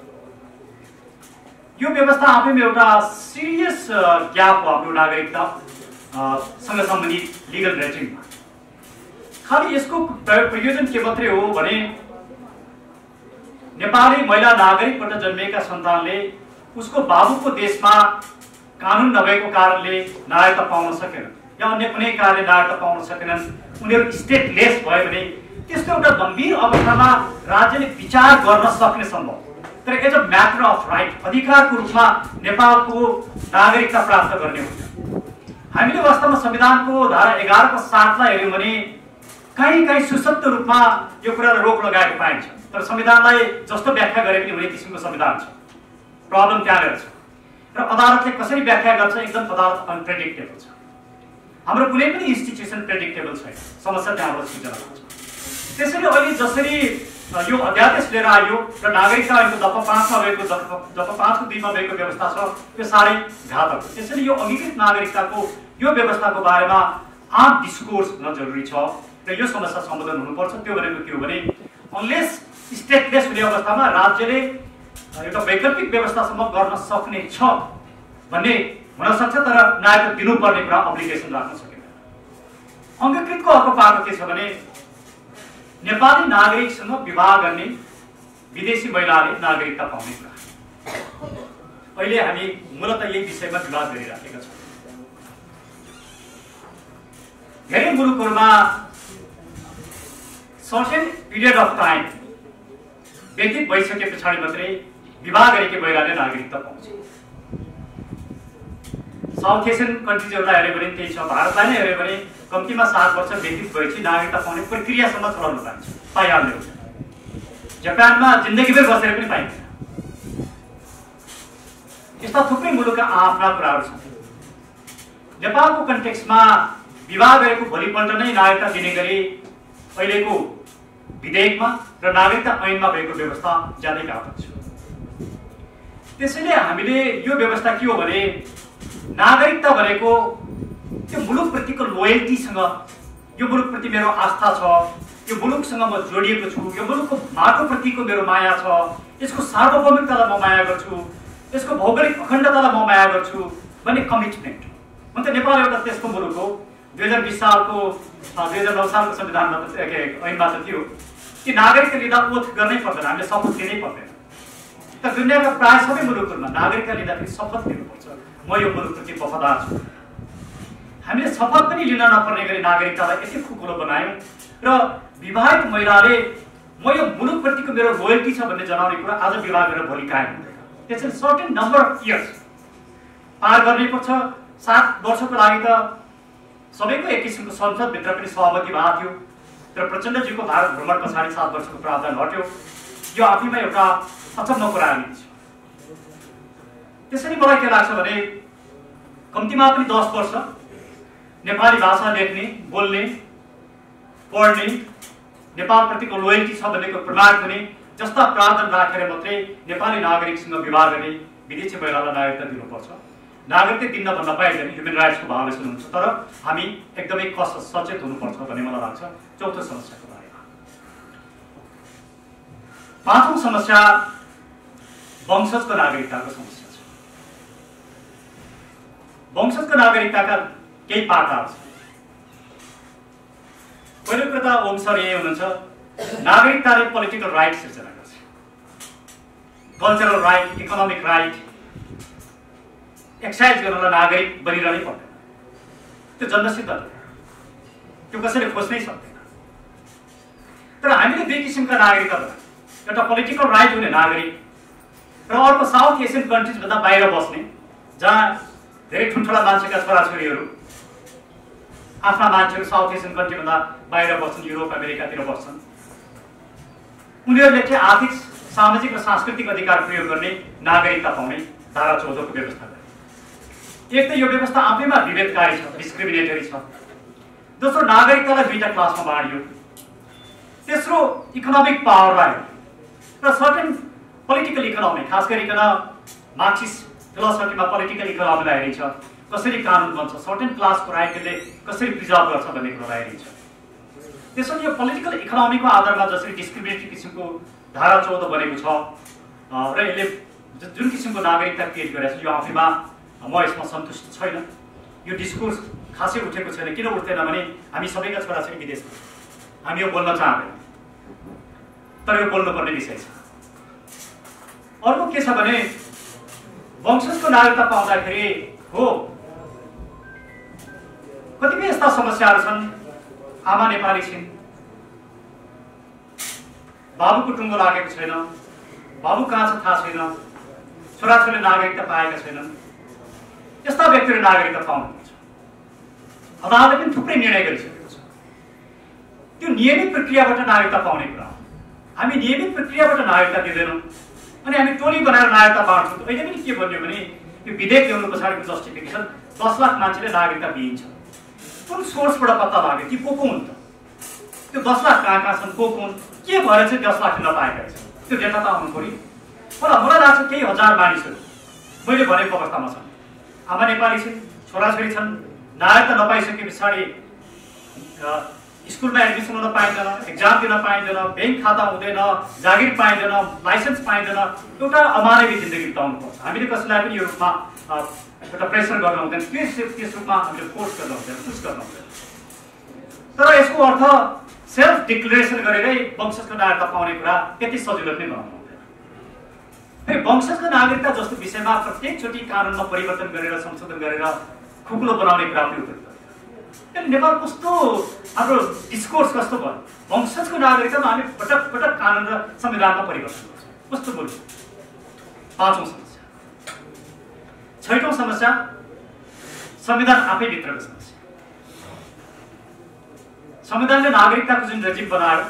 यो व्यवस्था आफैमा एउटा सिरियस ग्याप हो हाम्रो नागरिकता सँग सम्बन्धित लिगल रेजिममा। खालि यसको प्रयोजन के मात्रै हो भने नेपाली महिला नागरिकबाट जन्मिएका सन्तानले उसको बाबुको देशमा कानुन नभएको कारणले नागरिकता पाउन सकेनन् या अन्य कुनै कारणले नागरिकता पाउन सकेनन्, उनीहरू स्टेटलेस भयो भने त्यस्तो एउटा गम्भीर अवस्थामा राज्यले विचार गर्न सक्ने सम्भव। तर as a matter of right, अधिकारको रूपमा नेपालको नागरिकता प्राप्त गर्ने हुन्छ। हामीले वास्तवमा संविधानको धारा एघारको सातलाई हेऱ्यौँ भने कहीँ कहीँ सुशब्द रूपमा यो कुरालाई रोक लगाएको पाइन्छ, तर संविधानलाई जस्तो व्याख्या गरे पनि हुने किसिमको संविधान छ। प्रब्लम त्यहाँनिर छ र अदालतले कसरी व्याख्या गर्छ, एकदम अदालत अनप्रेडिक्टेबल छ। हाम्रो कुनै पनि इन्स्टिट्युसन प्रेडिक्टेबल छैन, समस्या त्यहाँबाट सिर्जना हुन्छ। त्यसैले अहिले जसरी यो अध्यादेश लिएर आयो र नागरिकता ऐनको दफा पाँचमा भएको दफा पाँचको दुईमा भएको व्यवस्था छ, यो साह्रै घातक हो। त्यसैले यो अङ्गीकृत नागरिकताको यो व्यवस्थाको बारेमा आम डिस्कोर्स हुन जरुरी छ र यो समस्या सम्बोधन हुनुपर्छ। त्यो भनेको के हो भने अनलेस स्टेटलेस हुने अवस्थामा राज्यले एउटा वैकल्पिक व्यवस्थासम्म गर्न सक्ने छ भन्ने हुन सक्छ, तर नागरिकता दिनुपर्ने कुरा अब्लिगेसन राख्न सकिँदैन। अङ्गीकृतको अर्को पाटो के छ भने नेपाली नागरिकसँग विवाह गर्ने विदेशी महिलाले नागरिकता पाउने कुरा। अहिले हामी मूलतः यही विषयमा विवाद गरिराखेका छौँ। धेरै मुलुकहरूमा सर्टेन पिरियड अफ टाइम व्यतीत भइसके पछाडि मात्रै विवाह गरेकी महिलाले नागरिकता पाउँछ। साउथ एसियन कन्ट्रिजहरूलाई हेऱ्यो भने त्यही छ। भारतलाई नै हेऱ्यो भने कम्तीमा सात वर्ष व्यतीत भएपछि नागरिकता पाउने प्रक्रियासम्म चलाउन पाइन्छ, पाइहाल्ने हुन्छ। जापानमा जिन्दगीभर बसेर पनि पाइन्छ। यस्ता थुप्रै मुलुकका आफ्ना कुराहरू छन्। नेपालको कन्टेक्स्टमा विवाह गरेको भोलिपल्ट नै नागरिकता दिने गरी अहिलेको विधेयकमा र नागरिकता ऐनमा भएको व्यवस्था ज्यादै घातक छ। त्यसैले हामीले यो व्यवस्था के हो भने नागरिकता भनेको त्यो मुलुकप्रतिको लोयल्टीसँग, यो मुलुकप्रति मेरो आस्था छ, यो मुलुकसँग म जोडिएको छु, यो मुलुकको माटोप्रतिको मेरो माया छ, यसको सार्वभौमिकतालाई म माया गर्छु, यसको भौगोलिक अखण्डतालाई म माया गर्छु भन्ने कमिटमेन्ट हो। त नेपाल एउटा त्यस्तो मुलुक हो। दुई हजार बिस सालको दुई हजार नौ सालको संविधानमा त ऐनमा त थियो कि नागरिकता लिँदा ओथ गर्नै पर्दैन, हामीले शपथ लिनै पर्दैन। तर दुनियाँका प्राय सबै मुलुकहरूमा नागरिकता लिँदाखेरि शपथ लिनुपर्छ, म यो मुलुकप्रति वफादार छु। हामीले शपथ पनि लिन नपर्ने गरी नागरिकतालाई यति खुकुलो बनायौँ र विवाहित महिलाले म यो मुलुकप्रतिको मेरो लोयल्टी छ भन्ने जनाउने कुरा आज विवाह गरेर भोलि कायम हुँदैन। त्यसैले सर्टेन नम्बर अफ इयर्स पार गर्नै पर्छ। सात वर्षको लागि त सबैको एक किसिमको संसदभित्र पनि सहमति भएको थियो, तर प्रचण्डजीको भारत भ्रमण पछाडि सात वर्षको प्रावधान हट्यो। यो आफैमा एउटा अचम्म कुरा आइन्छ। त्यसैले मलाई के लाग्छ भने कम्तीमा पनि दस वर्ष नेपाली भाषा लेख्ने, बोल्ने, पढ्ने, नेपालप्रतिको लोयल्टी छ भन्नेको प्रमाण हुने जस्ता प्रावधान राखेर मात्रै नेपाली नागरिकसँग विवाह गर्ने विदेशी महिलालाई नागरिकता दिनुपर्छ। नागरिकता दिन भन्न पाइँदैन, ह्युमन राइट्सको भावलेसन हुन्छ, तर हामी एकदमै कस सचेत हुनुपर्छ भन्ने मलाई लाग्छ। चौथो समस्याको बारेमा पाँचौं समस्या वंशजको नागरिकताको समस्या छ। वंशजको नागरिकताका केही पाटाहरू छन्। पहिलो कुरा त ओम सर यही हुनुहुन्छ, नागरिकताले पोलिटिकल राइट सिर्जना गर्छ, cultural right, economic right exercise गर्नलाई नागरिक बनिरहनै पर्दैन। त्यो जन्मसिद्ध हो, त्यो कसैले खोज्नै सक्दैन। तर हामीले दुई किसिमका नागरिकता बनायौँ, एउटा पोलिटिकल राइट हुने नागरिक र अर्को साउथ एसियन कन्ट्रिजभन्दा बाहिर बस्ने, जहाँ धेरै ठुल्ठुला मान्छेका छोराछोरीहरू आफ्ना मान्छेहरू साउथ एसियन कन्ट्रीभन्दा बाहिर बस्छन्, युरोप अमेरिकातिर बस्छन्। उनीहरूले चाहिँ आर्थिक, सामाजिक र सांस्कृतिक अधिकार प्रयोग गर्ने, नागरिकता पाउने धारा चौधको व्यवस्था गरे। एक त यो व्यवस्था आफैमा विभेदकारी छ, डिस्क्रिमिनेटरी छ। दोस्रो, नागरिकतालाई दुईटा क्लासमा बाँडियो। तेस्रो, इकोनोमिक पावरलाई र सर्टेन पोलिटिकल इकोनोमी, खास गरिकन मार्क्सिस्ट फिलोसफीमा पोलिटिकल इकोनोमीलाई हेरिन्छ, कसरी कानुन बन्छ, सर्टेन क्लासको राइटले कसरी प्रिजर्भ गर्छ भन्ने कुरालाई हेरिन्छ। त्यसैले यो पोलिटिकल इकोनोमीको आधारमा जसरी डिस्क्रिमिनेटरी किसिमको धारा चौध बनेको छ र यसले जुन किसिमको नागरिकता क्रिएट गरेको छ, यो आफैमा म यसमा सन्तुष्ट छैन। यो डिस्कोर्स खासै उठेको छैन। किन उठ्दैन भने हामी सबैका छोराछोरी विदेशमा, हामी यो बोल्न चाहँदैन, तर यो बोल्नुपर्ने विषय छ। अर्को के छ भने वंशजको नागरिकता पाउँदाखेरि हो कतिपय यस्ता समस्याहरू छन्। आमा नेपाली छिन्, बाबुको टुङ्गो लागेको छैन, बाबु कहाँ छ थाहा छैन, छोराछोरीले नागरिकता पाएका छैनन्, यस्ता व्यक्तिले नागरिकता पाउनुपर्छ। अदालतले पनि थुप्रै निर्णय गरिसकेको छ। त्यो नियमित प्रक्रियाबाट नागरिकता पाउने कुरा हो। हामी नियमित प्रक्रियाबाट नागरिकता दिँदैनौँ अनि हामी टोली बनाएर नागरिकता बाँड्छौँ। अहिले पनि के भन्यो भने यो विधेयक ल्याउनु पछाडिको जस्टिफिकेसन दस लाख मान्छेले नागरिकता दिइन्छ। कुन सोर्सबाट पत्ता लाग्यो ती को को हुन् त? त्यो दस लाख कहाँ कहाँ छन्, को को हुन्, के भएर चाहिँ दस लाख नपाएका छन्, त्यो डेटा त आउनु पऱ्यो। मलाई मलाई लाग्छ केही हजार मानिसहरू मैले भनेको अवस्थामा छन्। आमा नेपाली छिन्, छोराछोरी छन्, नागरिकता नपाइसके पछाडि स्कुलमा एडमिसन हुन पाइँदैन, एक्जाम दिन पाइँदैन, ब्याङ्क खाता हुँदैन, जागिर पाइँदैन, लाइसेन्स पाइँदैन, एउटा अमानवीय जिन्दगी बिताउनुपर्छ। हामीले कसैलाई पनि यो रूपमा एउटा प्रेसर गर्न हुँदैन, त्यस त्यस रूपमा हामीले फोर्स गर्न हुँदैन, पुस गर्न हुँदैन। तर यसको अर्थ सेल्फ डिक्लेरेसन गरेरै वंशजको नागरिकता पाउने कुरा त्यति सजिलो पनि नहुनु हुँदैन। फेरि वंशजको नागरिकता जस्तो विषयमा प्रत्येकचोटि कानुनमा परिवर्तन गरेर संशोधन गरेर खुकुलो बनाउने कुरा पनि उपयुक्त। त्यसले नेपाल कस्तो हाम्रो डिस्कोर्स कस्तो भयो, वंशजको नागरिकतामा हामी पटक पटक कानुन र संविधानमा परिवर्तन गर्छौँ, कस्तो बोल्छ। पाँचौँ समस्या। छैटौँ समस्या संविधान आफैभित्रको समस्या। संविधानले नागरिकताको जुन रेजिम बनायो,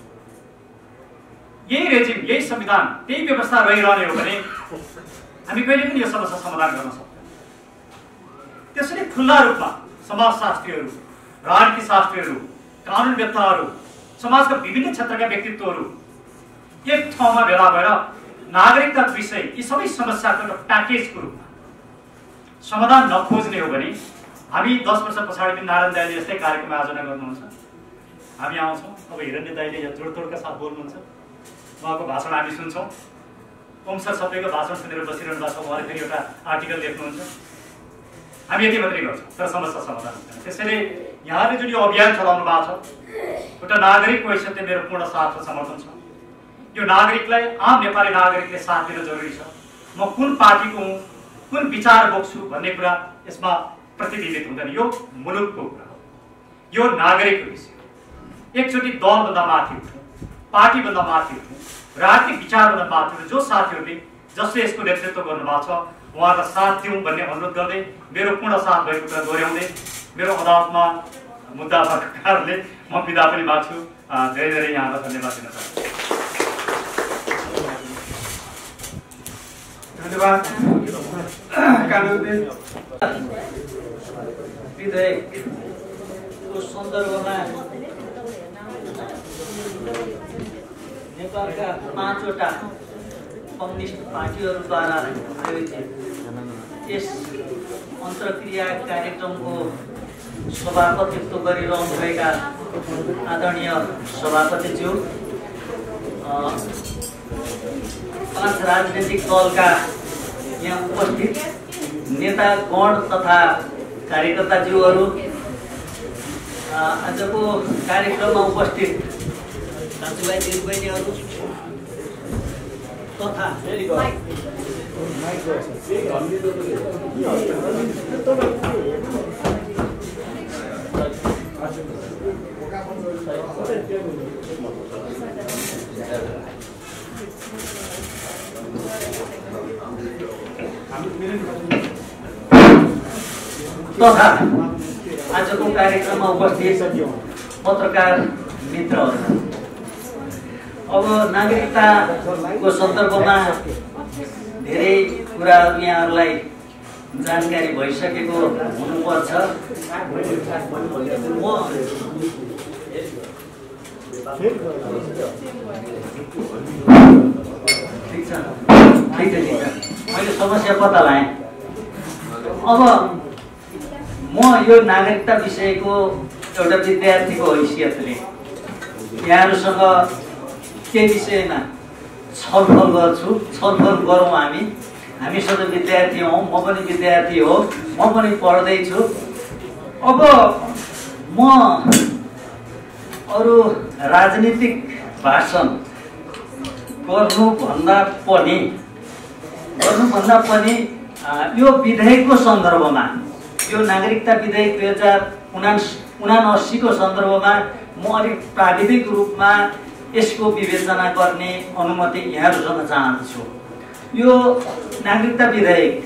यही रेजिम, यही संविधान, त्यही व्यवस्था रहिरहने हो भने हामी कहिले पनि यो समस्या समाधान गर्न सक्दैनौँ। त्यसैले खुल्ला रूपमा समाजशास्त्रीहरू, राजनीतिशास्त्रीहरू, कानुनवेत्ताहरू, समाजका विभिन्न क्षेत्रका व्यक्तित्वहरू एक ठाउँमा भेला भएर नागरिकता विषय यी सबै समस्याको एउटा प्याकेजको रूपमा समाधान नखोज्ने हो भने हामी दस वर्ष पछाडि पनि नारायण दाइले यस्तै कार्यक्रम आयोजना गर्नुहुन्छ, हामी आउँछौँ। अब हिरण्य दाइले यहाँ जोडतोडका साथ बोल्नुहुन्छ, उहाँको भाषण हामी सुन्छौँ। ओम सर सबैको भाषण सुनेर बसिरहनु भएको छ, उहाँले फेरि एउटा आर्टिकल लेख्नुहुन्छ, हामी यति मात्रै गर्छौँ, तर समस्या समाधान हुँदैन। त्यसैले यहाँले जुन यो अभियान चलाउनु भएको छ, एउटा नागरिकको हैसियतले मेरो पूर्ण साथ र समर्थन छ। यो नागरिकलाई, आम नेपाली नागरिकले साथ दिन जरुरी छ। म कुन पार्टीको हुँ, कुन विचार बोक्छु भन्ने कुरा यसमा प्रतिबिम्बित हुँदैन। यो मुलुकको कुरा हो, यो नागरिकको विषय हो। एकचोटि दलभन्दा माथि उठ्नु, पार्टीभन्दा माथि उठ्नु, राजनीतिक विचारभन्दा माथि उठ्नु, जो साथीहरूले जसले यसको नेतृत्व गर्नुभएको छ उहाँलाई साथ दिउँ भन्ने अनुरोध गर्दै, मेरो पूर्ण साथ भएको कुरा दोहोऱ्याउँदै, मेरो अदालतमा मुद्दा भएको कारणले म बिदा पनि माग्छु। धेरै धेरै यहाँलाई धन्यवाद दिन चाहन्छु। धन्यवाद विधेयकको सन्दर्भमा नेपालका पाँचवटा कम्युनिस्ट पार्टीहरूद्वारा आयोजित यस अन्तर्क्रिया कार्यक्रमको सभापतित्व गरिरहनुभएका आदरणीय सभापतिज्यू, पाँच राजनैतिक दलका यहाँ उपस्थित नेतागण तथा कार्यकर्ताज्यूहरू, आजको कार्यक्रममा उपस्थित दाजुभाइ दिदीबहिनीहरू तथा तथा आजको कार्यक्रममा उपस्थित पत्रकार मित्रहरू, अब नागरिकताको सन्दर्भमा धेरै कुराहरू यहाँहरूलाई जानकारी भइसकेको हुनुपर्छ। म ठिक छ, ठिक छ, ठिक छ, मैले समस्या पत्ता लगाएँ। अब म यो नागरिकता विषयको एउटा विद्यार्थीको हैसियतले यहाँहरूसँग के विषयमा छलफल गर्छु, छलफल गरौँ। हामी हामी सबै विद्यार्थी हौँ, म पनि विद्यार्थी हो, म पनि पढ्दैछु। अब म अरू राजनीतिक भाषण गर्नुभन्दा पनि गर्नुभन्दा पनि यो विधेयकको सन्दर्भमा, यो नागरिकता विधेयक दुई हजार उना उनासीको सन्दर्भमा म अलिक प्राविधिक रूपमा यसको विवेचना गर्ने अनुमति यहाँहरूसँग चाहन्छु। यो नागरिकता विधेयक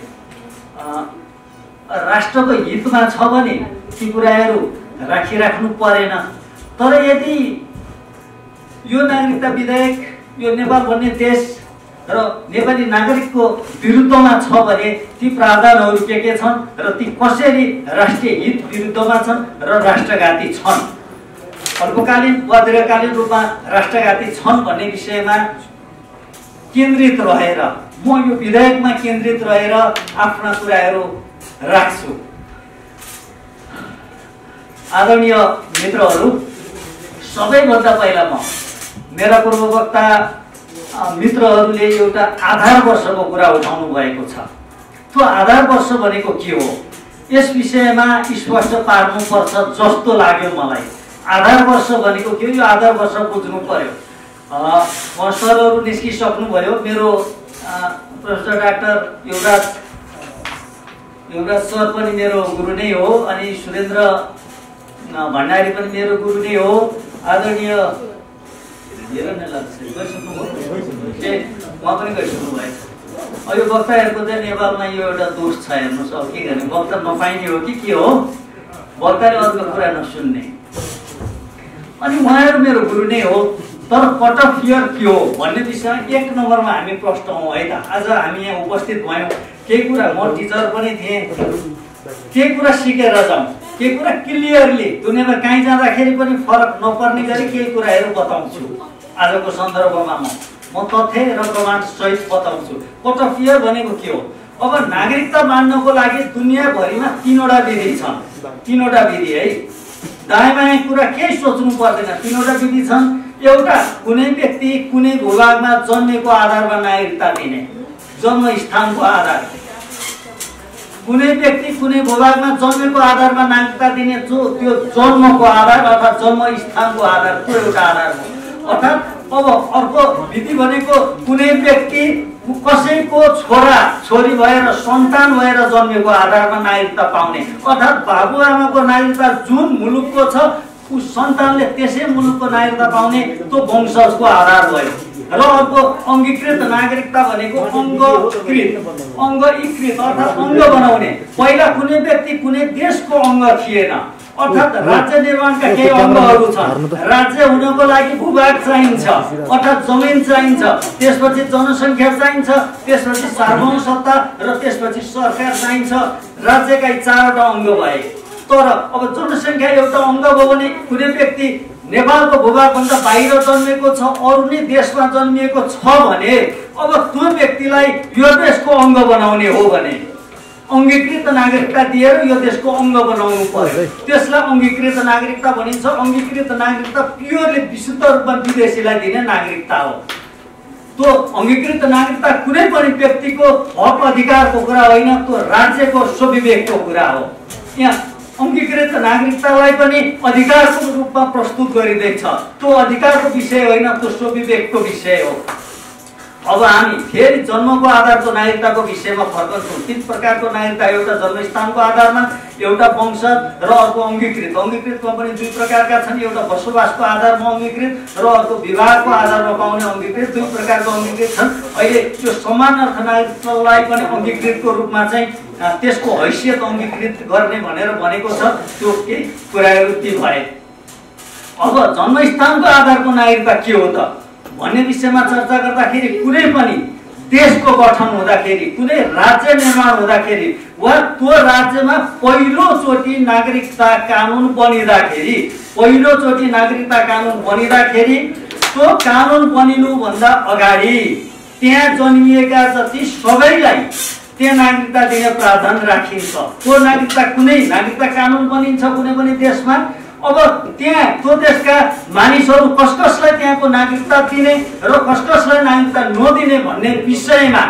राष्ट्रको हितमा छ भने ती कुराहरू राखिराख्नु परेन। तर यदि यो नागरिकता विधेयक यो नेपाल भन्ने देश र नेपाली नागरिकको विरुद्धमा छ भने ती प्रावधानहरू के के छन् र ती कसरी राष्ट्रिय हित विरुद्धमा छन् र राष्ट्रघाती छन्, अल्पकालीन वा दीर्घकालीन रूपमा राष्ट्रघाती छन् भन्ने विषयमा केन्द्रित रहेर म यो विधेयकमा केन्द्रित रहेर आफ्ना कुराहरू राख्छु। आदरणीय मित्रहरू, सबैभन्दा पहिला म मेरा पूर्ववक्ता मित्रहरूले एउटा आधार वर्षको कुरा उठाउनु भएको छ। त्यो आधार वर्ष भनेको के हो यस विषयमा स्पष्ट पार्नुपर्छ जस्तो लाग्यो मलाई। आधार वर्ष भनेको के हो, यो आधार वर्ष बुझ्नु पर्यो। म सरहरू निस्किसक्नुभयो, मेरो professor doctor Yuvraj Yuvraj sir पनि मेरो गुरु नै हो, अनि सुरेन्द्र भण्डारी पनि मेरो गुरु नै हो। आदरणीय उहाँ पनि गइसक्नु भयो। यो वक्ताहरूको चाहिँ नेपालमा यो एउटा दोष छ, हेर्नुहोस् अब के गर्ने, वक्ता नपाइने हो कि के हो, वक्ताले अर्को कुरा नसुन्ने। अनि उहाँहरू मेरो गुरु नै हो, तर कट अफ इयर के हो भन्ने विषयमा एक नम्बरमा हामी प्रष्ट हौँ है त। आज हामी यहाँ उपस्थित भयौँ, केही कुरा म टिचर पनि थिएँ, केही कुरा सिकेर जाउँ, केही कुरा क्लियरली दुनियाँमा कहीँ जाँदाखेरि पनि फरक नपर्ने गरी केही कुराहरू बताउँछु। आजको सन्दर्भमा म म तथ्य र प्रमाण सहित बताउँछु। कट अफ इयर भनेको के हो। अब नागरिकता मान्नको लागि दुनियाँभरिमा तीनवटा विधि छन्, तीनवटा विधि है, दायाँ बायाँ कुरा केही सोच्नु पर्दैन, तीनवटा विधि छन्। एउटा, कुनै व्यक्ति कुनै भूभागमा जन्मेको आधारमा नागरिकता दिने, जन्म स्थानको आधार। कुनै व्यक्ति कुनै भूभागमा जन्मेको आधारमा नागरिकता दिने, जो त्यो जन्मको आधार अर्थात् जन्म स्थानको आधार, त्यो एउटा आधार हो। अर्थात् अब अर्को विधि भनेको कुनै व्यक्ति कसैको छोरा छोरी भएर सन्तान भएर जन्मेको आधारमा नागरिकता पाउने, अर्थात् बाबुआमाको नागरिकता जुन मुलुकको छ उस सन्तानले त्यसै मुलुकको नागरिकता पाउने, त्यो वंशजको आधार भयो। र अर्को अङ्गीकृत नागरिकता भनेको अङ्गकृत अङ्गीकृत अर्थात् अङ्ग बनाउने। पहिला कुनै व्यक्ति कुनै देशको अङ्ग थिएन, अर्थात् राज्य निर्माणका केही अङ्गहरू छन्। राज्य हुनको लागि भूभाग चाहिन्छ, अर्थात् जमिन चाहिन्छ, त्यसपछि जनसङ्ख्या चाहिन्छ, त्यसपछि सार्वभौम सत्ता र त्यसपछि सरकार चाहिन्छ। राज्यका चारवटा अङ्ग भए। तर अब जनसङ्ख्या एउटा अङ्ग भयो भने कुनै व्यक्ति नेपालको भूभागभन्दा बाहिर जन्मेको छ, अरू नै देशमा जन्मिएको छ भने अब त्यो व्यक्तिलाई यो देशको अङ्ग बनाउने हो भने अङ्गीकृत नागरिकता दिएर यो देशको अङ्ग बनाउनु पर्यो, त्यसलाई अङ्गीकृत नागरिकता भनिन्छ। अङ्गीकृत नागरिकता प्योरली विशुद्ध रूपमा विदेशीलाई दिने नागरिकता हो। त्यो अङ्गीकृत नागरिकता कुनै पनि व्यक्तिको हक अधिकारको कुरा होइन, त्यो राज्यको स्वविवेकको कुरा हो। यहाँ अङ्गीकृत नागरिकतालाई पनि अधिकारको रूपमा प्रस्तुत गरिँदैछ, त्यो अधिकारको विषय होइन, त्यो स्वविवेकको विषय हो। अब हामी फेरि जन्मको आधारको नागरिकताको विषयमा फर्कन्छौँ। तीन प्रकारको नागरिकता, एउटा जन्मस्थानको आधारमा, एउटा वंशज र अर्को अङ्गीकृत। अङ्गीकृतमा पनि दुई प्रकारका छन्, एउटा बसोबासको आधारमा अङ्गीकृत र अर्को विवाहको आधारमा पाउने अङ्गीकृत। दुई प्रकारको अङ्गीकृत छन्। अहिले यो समान अर्थ नागरिकतालाई पनि अङ्गीकृतको रूपमा चाहिँ त्यसको हैसियत अङ्गीकृत गर्ने भनेर भनेको छ। त्यो केही कुराहरू ती भए। अब जन्मस्थानको आधारको नागरिकता के हो त भन्ने विषयमा चर्चा गर्दाखेरि कुनै पनि देशको गठन हुँदाखेरि, कुनै राज्य निर्माण हुँदाखेरि वा त्यो राज्यमा पहिलोचोटि नागरिकता कानुन बनिँदाखेरि पहिलोचोटि नागरिकता कानुन बनिँदाखेरि त्यो कानुन बनिनुभन्दा अगाडि त्यहाँ जन्मिएका जति सबैलाई त्यहाँ नागरिकता दिने प्रावधान राखिन्छ। त्यो नागरिकता कुनै नागरिकता कानुन बनिन्छ कुनै पनि देशमा। अब त्यहाँ त्यो देशका मानिसहरू कस कसलाई त्यहाँको नागरिकता दिने र कस कसलाई नागरिकता नदिने भन्ने विषयमा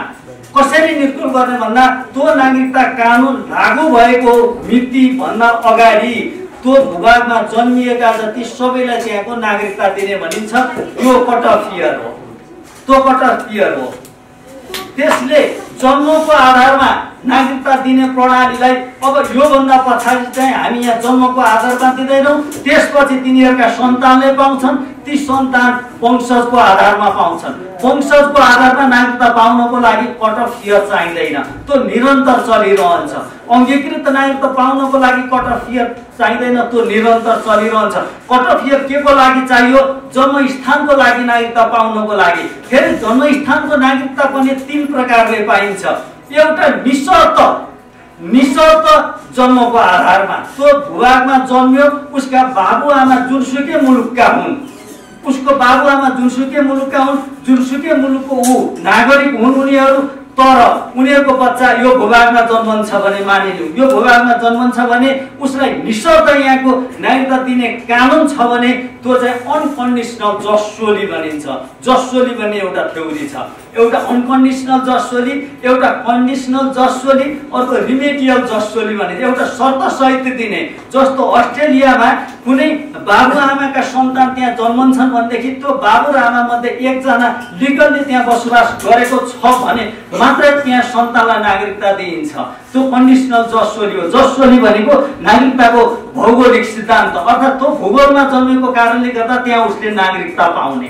कसरी निर्कुल गर्ने भन्दा त्यो नागरिकता कानुन लागू भएको मिति भन्दा अगाडि त्यो भूभागमा जन्मिएका जति सबैलाई त्यहाँको नागरिकता दिने भनिन्छ। यो कट अफ इयर हो, त्यो कट अफ इयर हो। त्यसले जन्मको आधारमा नागरिकता दिने प्रणालीलाई अब योभन्दा पछाडि चाहिँ हामी यहाँ जन्मको आधारमा दिँदैनौँ, त्यसपछि तिनीहरूका सन्तानले पाउँछन्, ती सन्तान वंशजको आधारमा पाउँछन्। वंशजको आधारमा नागरिकता पाउनको लागि कट अफ इयर चाहिँदैन, त्यो निरन्तर चलिरहन्छ। अङ्गीकृत नागरिकता पाउनको लागि कट अफ इयर चाहिँदैन, त्यो निरन्तर चलिरहन्छ। कट अफ इयर के को लागि चाहियो? जन्मस्थानको लागि नागरिकता पाउनको लागि। फेरि जन्मस्थानको नागरिकता पनि तीन प्रकारले पाइन्छ। एउटा निशर्त निशर्त जन्मको आधारमा, त्यो भूभागमा जन्मियो, उसका बाबुआमा जुनसुकै मुलुकका हुन्, उसको बाबुआमा जुनसुकै मुलुकका हुन्, जुनसुकै मुलुकको ऊ नागरिक हुन् उनीहरू, तर उनीहरूको बच्चा यो भूभागमा जन्मन्छ भने मानिलिउँ, यो भूभागमा जन्मन्छ भने उसलाई निशर्त यहाँको नागरिकता दिने कानुन छ भने त्यो चाहिँ अनकन्डिसनल जसोली भनिन्छ। जसोली भन्ने एउटा थ्योरी छ, एउटा अनकन्डिसनल जसोली, एउटा कन्डिसनल जसोली, अर्को रिमेडियल जसोली भनिन्छ। एउटा शर्त सहित दिने, जस्तो अस्ट्रेलियामा कुनै बाबुआमाका सन्तान त्यहाँ जन्मन्छन् भनेदेखि त्यो बाबु र आमा मध्ये एकजना लिगल्ली त्यहाँ बसोबास गरेको छ भने मात्रै त्यहाँ सन्तानलाई नागरिकता दिइन्छ। त्यो कन्डिसनल जसोली हो। जसोली भनेको नागरिकताको भौगोलिक सिद्धान्त, अर्थात् त्यो भूगोलमा जन्मेको कारणले गर्दा त्यहाँ उसले नागरिकता पाउने।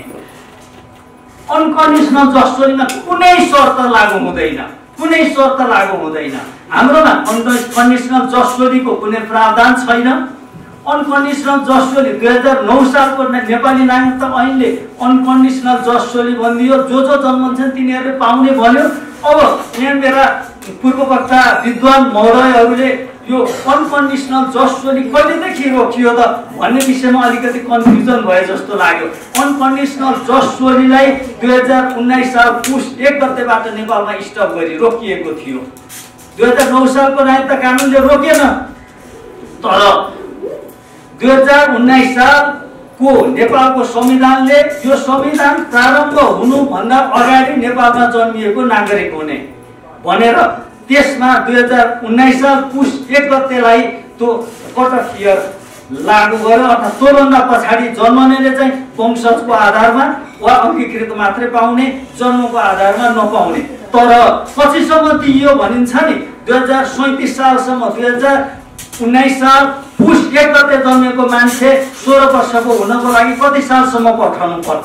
अनकन्डिसनल जसोलीमा कुनै शर्त लागू हुँदैन, कुनै शर्त लागू हुँदैन। हाम्रोमा अनकन्डिसनल जसोलीको कुनै प्रावधान छैन। अनकन्डिसनल जसोली दुई हजार नौ सालको नेपाली नागरिकता ऐनले अनकन्डिसनल जसोली भनिदियो, जो जो जन्मन्छन् तिनीहरूले पाउने भन्यो। अब यहाँ मेरा पूर्ववक्ता विद्वान महोदयहरूले यो अनकन्डिसनल जसोली कहिलेदेखि रोकियो त भन्ने विषयमा अलिकति कन्फ्युजन भए जस्तो लाग्यो। अनकन्डिसनल जसोलीलाई दुई हजार उन्नाइस साल पुस एक गतेबाट नेपालमा स्टप गरी रोकिएको थियो। दुई हजार नौ सालको नागरिकता कानुनले रोकेन, तर दुई हजार उन्नाइस सालको नेपालको संविधानले यो संविधान प्रारम्भ हुनुभन्दा अगाडि नेपालमा जन्मिएको नागरिक हुने भनेर त्यसमा दुई हजार उन्नाइस साल पुस एक गतेलाई त्यो कट अफ इयर लागू गर्यो। अर्थात् त्योभन्दा पछाडि जन्मनेले चाहिँ वंशजको आधारमा वा अङ्गीकृत मात्रै पाउने, जन्मको आधारमा नपाउने। तर पछिसम्म दिइयो भनिन्छ नि, दुई हजार सैँतिस सालसम्म, दुई हजार उन्नाइस साल पुस एक गते जन्मेको मान्छे सोह्र वर्षको हुनको लागि कति सालसम्म पर्खनु पर्छ?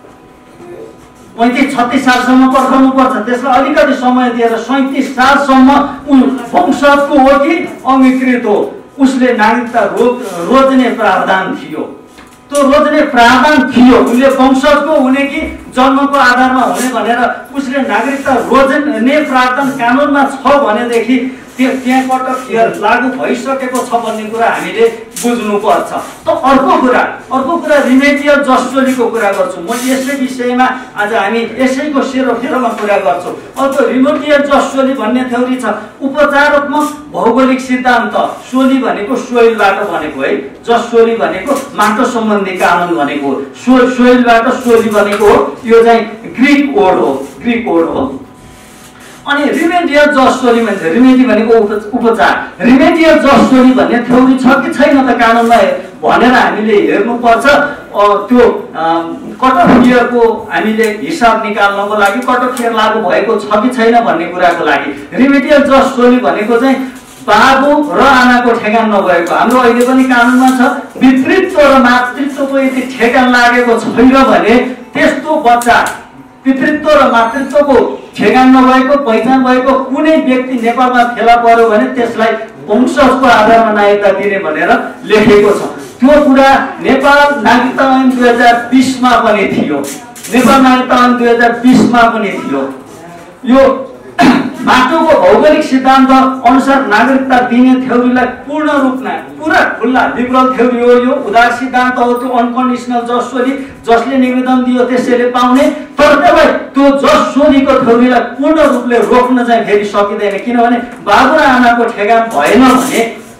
पैँतिस छत्तिस सालसम्म पर्खनु पर्छ। त्यसलाई अलिकति समय दिएर सैँतिस सालसम्म ऊ वंशजको हो कि अङ्गीकृत हो, उसले नागरिकता रो रोज्ने प्रावधान थियो। त्यो रोज्ने प्रावधान थियो, उसले वंशजको हुने कि जन्मको आधारमा हुने भनेर उसले नागरिकता रोज्ने प्रावधान कानुनमा छ भनेदेखि त्यहाँ कट अफ इयर लागू भइसकेको छ भन्ने कुरा हामीले बुझ्नुपर्छ। त अर्को कुरा अर्को कुरा रिमेडियल जसोलीको कुरा गर्छु म। यसै विषयमा आज हामी यसैको सेरोफेरोमा कुरा गर्छौँ। अर्को रिमेडियल जसोली भन्ने थ्योरी छ, उपचारात्मक भौगोलिक सिद्धान्त। सोली भनेको सोइलबाट भनेको है, जसोली भनेको माटो सम्बन्धी कानुन भनेको हो, सो सोइलबाट सोली भनेको हो। यो चाहिँ ग्रिक वर्ड हो, ग्रिक वर्ड हो। अनि रिमेडियल जसोली भन्छ, रिमेडी भनेको उपचार। रिमेडियल जसोली भन्ने थ्योरी छ कि छैन त कानुनमा भनेर हामीले हेर्नुपर्छ। त्यो कट अफ इयरको हामीले हिसाब निकाल्नको लागि कट अफ इयर लागू भएको छ कि छैन भन्ने कुराको लागि रिमेडियल जसोली भनेको चाहिँ बाबु र आमाको ठेगान नभएको। हाम्रो अहिले पनि कानुनमा छ, पितृत्व र मातृत्वको यदि ठेगान लागेको छैन भने त्यस्तो बच्चा पितृत्व र मातृत्वको ठेगान नभएको, पहिचान भएको कुनै व्यक्ति नेपालमा फेला पर्यो भने त्यसलाई वंशजको आधारमा नागरिकता दिने भनेर लेखेको छ। त्यो कुरा नेपाल नागरिकता ऐन दुई हजार बिसमा पनि थियो, नेपाल नागरिकता ऐन दुई हजार बिसमा पनि थियो। यो माटोको भौगोलिक सिद्धान्त अनुसार नागरिकता दिने थ्योरीलाई पूर्ण रूपमा पुरा खुल्ला लिबरल थ्योरी हो। यो उदार सिद्धान्त हो, त्यो अनकन्डिसनल जसोली, जसले निवेदन दियो त्यसैले पाउने। तर त्यसलाई त्यो जसोलीको थ्योरीलाई पूर्ण रूपले रोक्न चाहिँ फेरि सकिँदैन, किनभने बाबु र आमाको ठेगान भएन भने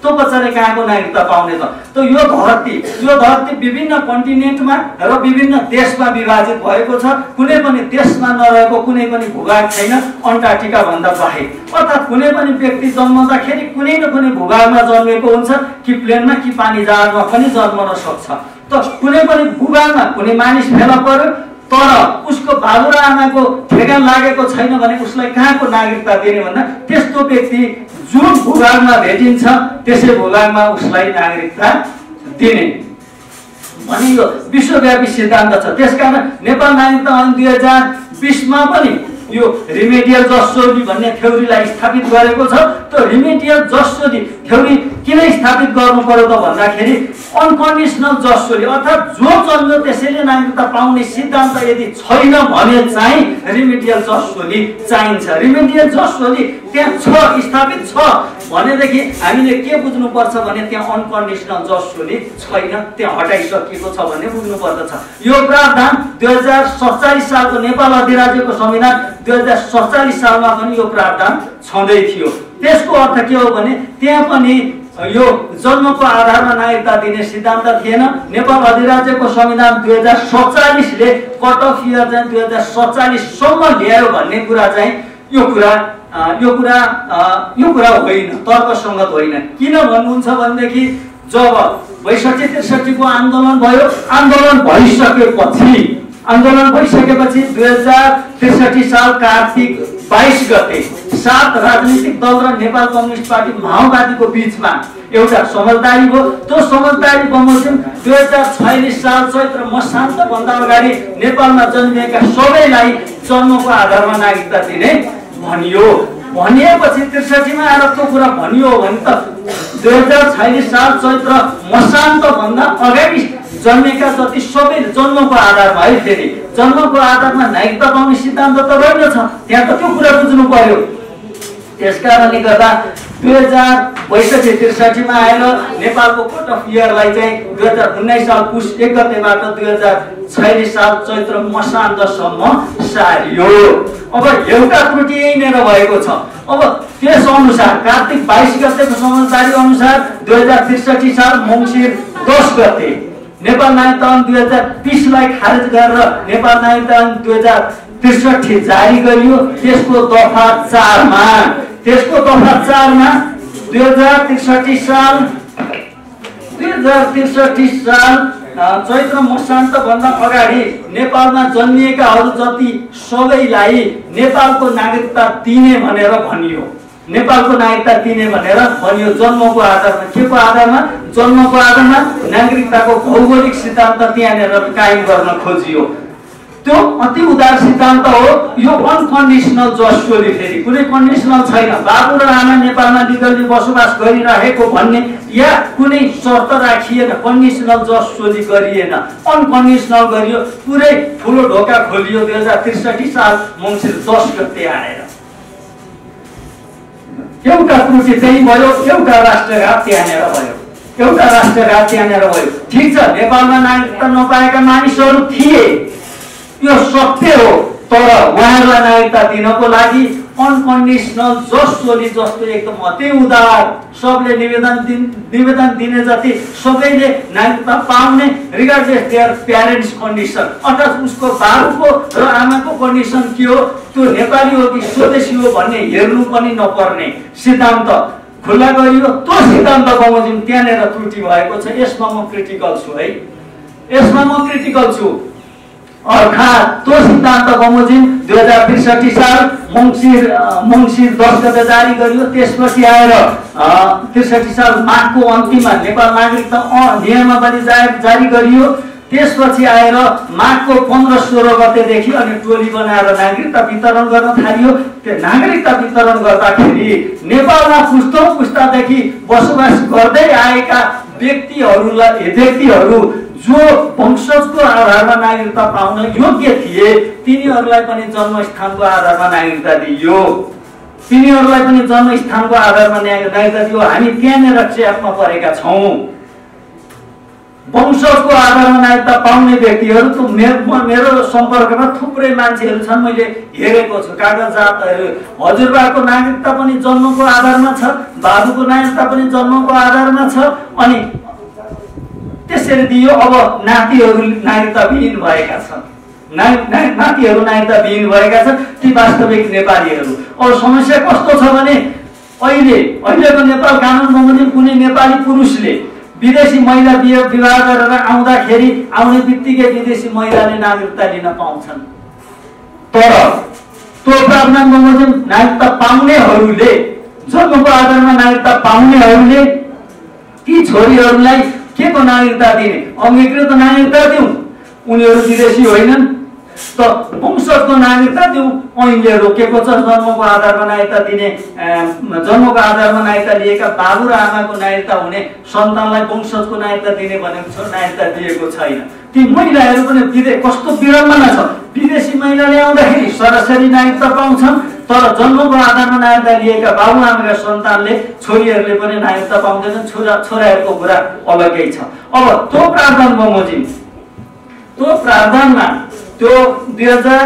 त्यो पछाडि कहाँको नागरिकता पाउने त? त यो धरती यो धरती विभिन्न कन्टिनेन्टमा र विभिन्न देशमा विभाजित भएको छ। कुनै पनि देशमा नरहेको कुनै पनि भूभाग छैन अन्टार्कटिका भन्दा बाहेक। अर्थात् कुनै पनि व्यक्ति जन्मदाखेरि कुनै न कुनै भूभागमा जन्मेको हुन्छ, कि प्लेनमा कि पानी जहाजमा पनि जन्मन सक्छ। त कुनै पनि भूभागमा कुनै मानिस फेला पर्यो तर उसको बाबु र आमाको ठेगान लागेको छैन भने उसलाई कहाँको नागरिकता दिने भन्दा त्यस्तो व्यक्ति जुन भूभागमा भेटिन्छ त्यसै भूभागमा उसलाई नागरिकता दिने भनी यो विश्वव्यापी सिद्धान्त छ। त्यसकारण नेपाल नागरिकता ऐन दुई हजार बिसमा पनि यो रिमेडियल जसोली भन्ने थ्योरीलाई स्थापित गरेको छ। त्यो रिमेडियल जसोली थ्योरी किन स्थापित गर्नु पर्यो त भन्दाखेरि अनकन्डिसनल जसोली अर्थात् जो जन्म्यो त्यसैले नागरिकता पाउने सिद्धान्त यदि छैन भने चाहिँ रिमेडियल जसोली चाहिन्छ। रिमेडियल जसोली त्यहाँ छ स्थापित छ भनेदेखि हामीले के बुझ्नुपर्छ भने त्यहाँ अनकन्डिसनल जसोली छैन, त्यहाँ हटाइसकिएको छ भन्ने बुझ्नु पर्दछ। यो प्रावधान दुई हजार सत्ताइस सालको नेपाल अधिराज्यको संविधान दुई हजार सत्ताइस सालमा पनि यो प्रावधान छँदै थियो। त्यसको अर्थ के हो भने त्यहाँ पनि यो जन्मको आधारमा नागरिकता दिने सिद्धान्त थिएन। नेपाल अधिराज्यको संविधान दुई हजार सत्ताइसले कट अफ इयर चाहिँ दुई हजार सत्ताइससम्म ल्यायो भन्ने कुरा चाहिँ यो कुरा यो कुरा यो कुरा होइन, तर्कसङ्गत होइन। किन भन्नुहुन्छ भनेदेखि जब बैसठी त्रिसठीको आन्दोलन भयो, आन्दोलन भइसकेपछि आन्दोलन भइसकेपछि दुई हजार त्रिसठी साल कार्तिक बाइस गते सात राजनीतिक दल र नेपाल कम्युनिस्ट पार्टी माओवादीको बीचमा एउटा समझदारी भयो। त्यो समझदारी बमोजिम दुई हजार छयालिस साल चैत्र मसान्तभन्दा अगाडि नेपालमा जन्मिएका सबैलाई जन्मको आधारमा नागरिकता दिने भनियो। भनिएपछि त्रिसठीमा आएर त्यो कुरा भनियो भने त दुई हजार छयालिस साल चैत्र मसान्तभन्दा अगाडि जन्मेका जति सबै जन्मको आधारमा है फेरि जन्मको आधारमा नागरिकता पाउने सिद्धान्त त रहेछ, त्यहाँ त त्यो कुरा बुझ्नु पर्यो। त्यसकारणले गर्दा दुई हजार बैसठी त्रिसठीमा आएर नेपालको कट अफ इयरलाई चाहिँ दुई हजार उन्नाइस साल पुस एक गतेबाट दुई हजार छयालिस साल चैत्र मसान्तसम्म सारियो। अब एउटा त्रुटि यहीँनिर भएको छ। अब त्यस अनुसार कार्तिक बाइस गतेको समझदारी अनुसार दुई हजार त्रिसठी साल मङ्सिर दस गते नेपाल नागरिकता ऐन दुई हजार बिसलाई खारेज गरेर नेपाल नागरिकता ऐन दुई हजार त्रिसठी जारी गरियो। त्यसको दफा चारमा त्यसको दफा चारमा दुई हजार त्रिसठी साल दुई हजार त्रिसठी साल चैत्र मसान्तभन्दा अगाडि नेपालमा जन्मिएकाहरू जति सबैलाई नेपालको नागरिकता दिने भनेर भनियो। नेपालको नागरिकता दिने भनेर भनियो जन्मको आधारमा। के को आधारमा? जन्मको आधारमा नागरिकताको भौगोलिक सिद्धान्त त्यहाँनिर कायम गर्न खोजियो। त्यो अति उदार सिद्धान्त हो। यो अनकन्डिसनल जसोली फेरि कुनै कन्डिसनल छैन। बाबु र आमा नेपालमा लिगली बसोबास गरिरहेको भन्ने या कुनै शर्त राखिएन, कन्डिसनल जसोली गरिएन, अनकन्डिसनल गरियो। पुरै ठुलो ढोका खोलियो दुई हजार त्रिसठी साल मङ्सिर दस गते आएर। एउटा त्रुटि त्यही भयो, एउटा राष्ट्रघात त्यहाँनिर भयो, एउटा राष्ट्रघात त्यहाँनिर भयो। ठिक छ, नेपालमा नागरिकता नपाएका मानिसहरू थिए, यो सत्य हो। तर उहाँहरूलाई नागरिकता दिनको लागि अनकन्डिसनल जसोली जस्तो एकदम अति उदार सबले निवेदन दिन निवेदन दिने जति सबैले नागरिकता पाउने रिगार्डलेस देयर प्यारेन्ट्स कन्डिसन अर्थात् उसको बाबुको र आमाको कन्डिसन के हो, त्यो नेपाली हो कि स्वदेशी हो भन्ने हेर्नु पनि नपर्ने सिद्धान्त खुल्ला गरियो। त्यो सिद्धान्त बमोजिम त्यहाँनिर त्रुटि भएको छ। यसमा म क्रिटिकल छु है, यसमा म क्रिटिकल छु। अर्थात् त्यो सिद्धान्त बमोजिम दुई हजार त्रिसठी साल मङ्सिर मङ्सिर दस गते जारी गरियो। त्यसपछि आएर त्रिसठी साल माघको अन्तिममा नेपाल नागरिकता नियमावली जारी गरियो। त्यसपछि आएर माघको पन्ध्र सोह्र गतेदेखि अनि टोली बनाएर नागरिकता वितरण गर्न थालियो। त्यो नागरिकता वितरण गर्दाखेरि नेपालमा पुस्तौं पुस्तादेखि बसोबास गर्दै आएका व्यक्तिहरूलाई व्यक्तिहरू जो वंशजको आधारमा नागरिकता पाउन योग्य थिए तिनीहरूलाई पनि जन्मस्थानको आधारमा नागरिकता दिइयो। तिनीहरूलाई पनि जन्मस्थानको आधारमा नागरिकता दियो। हामी त्यहाँनिर च्यापमा परेका छौँ। वंशको आधारमा नागरिकता पाउने व्यक्तिहरू त मेरो मेरो सम्पर्कमा थुप्रै मान्छेहरू छन्, मैले हेरेको छु। कागजातहरू हजुरबाको नागरिकता पनि जन्मको आधारमा छ, बाबुको नागरिकता पनि जन्मको आधारमा छ, अनि त्यसरी दियो। अब नातिहरू नागरिकता विहीन भएका छन्, ना नातिहरू नागरिकता विहीन भएका छन्, ती वास्तविक नेपालीहरू। अब समस्या कस्तो छ भने अहिले अहिलेको नेपाल कानुन बमोजिम कुनै नेपाली पुरुषले विदेशी महिला विवाह गरेर आउँदाखेरि आउने बित्तिकै विदेशी महिलाले नागरिकता लिन पाउँछन्। तर त्यो प्रावधान बमोजिम नागरिकता पाउनेहरूले, जन्मको आधारमा नागरिकता पाउनेहरूले ती छोरीहरूलाई के को नागरिकता दिने? अङ्गीकृत नागरिकता दिउँ, उनीहरू विदेशी होइनन्, त वंशजको नागरिकता दिउँ। ऐनले रोकेको छ जन्मको आधारमा नागरिकता दिने, जन्मको आधारमा नागरिकता लिएका बाबु र आमाको नागरिकता हुने सन्तानलाई वंशजको नागरिकता दिने भनेको छ, नागरिकता दिएको छैन। ती महिलाहरू पनि विदेश, कस्तो विडम्बना छ, विदेशी महिलाले आउँदाखेरि सरासरी नागरिकता पाउँछन्, तर जन्मको आधारमा नागरिकता लिएका बाबु आमाका सन्तानले, छोरीहरूले पनि नागरिकता पाउँदैनन्। छोरा छोराहरूको कुरा अलग्गै छ। अब त्यो प्रावधान बमोजिम, त्यो प्रावधानमा त्यो दुई हजार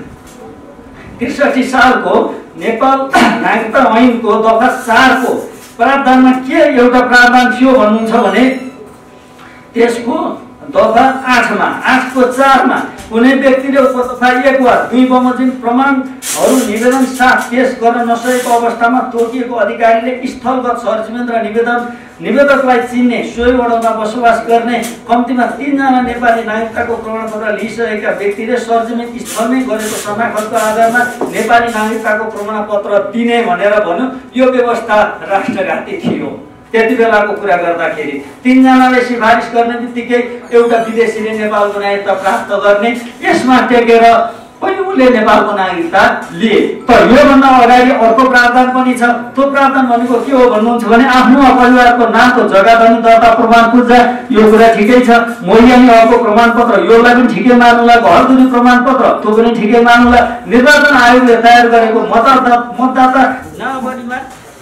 त्रिसठी सालको नेपाल नागरिकता ऐनको दफा चारको प्रावधानमा के एउटा प्रावधान थियो भन्नुहुन्छ भने त्यसको दफा आठमा आठको चारमा कुनै व्यक्तिले उपदफा एक वा दुई बमोजिम प्रमाणहरू निवेदन साथ पेश गर्न नसकेको अवस्थामा तोकिएको अधिकारीले स्थलगत सरजमिन र निवेदन निवेदकलाई चिन्ने, सोही वडामा बसोबास गर्ने कम्तीमा तीनजना नेपाली नागरिकताको प्रमाणपत्र लिइसकेका व्यक्तिले सरजमिन स्थलमै गरेको समाखतको आधारमा नेपाली नागरिकताको प्रमाणपत्र दिने भनेर भन्यो। यो व्यवस्था राष्ट्रघाती थियो त्यति बेलाको कुरा गर्दाखेरि। तीनजनाले सिफारिस गर्ने बित्तिकै एउटा विदेशीले नेपालको नागरिकता प्राप्त गर्ने, यसमा टेकेर पनि उसले नेपालको नागरिकता लिए। तर योभन्दा अगाडि अर्को प्रावधान पनि छ। त्यो प्रावधान भनेको के हो भन्नुहुन्छ भने आफ्नो परिवारको नामको जग्गाधनी दर्ता प्रमाण पूर्जा, यो कुरा ठिकै छ। मोहियानी हकको प्रमाणपत्र, योलाई पनि ठिकै मान्नुला। घरधुरी प्रमाणपत्र, त्यो पनि ठिकै मान्नुला। निर्वाचन आयोगले तयार गरेको मतदाता मतदाता नावलीमा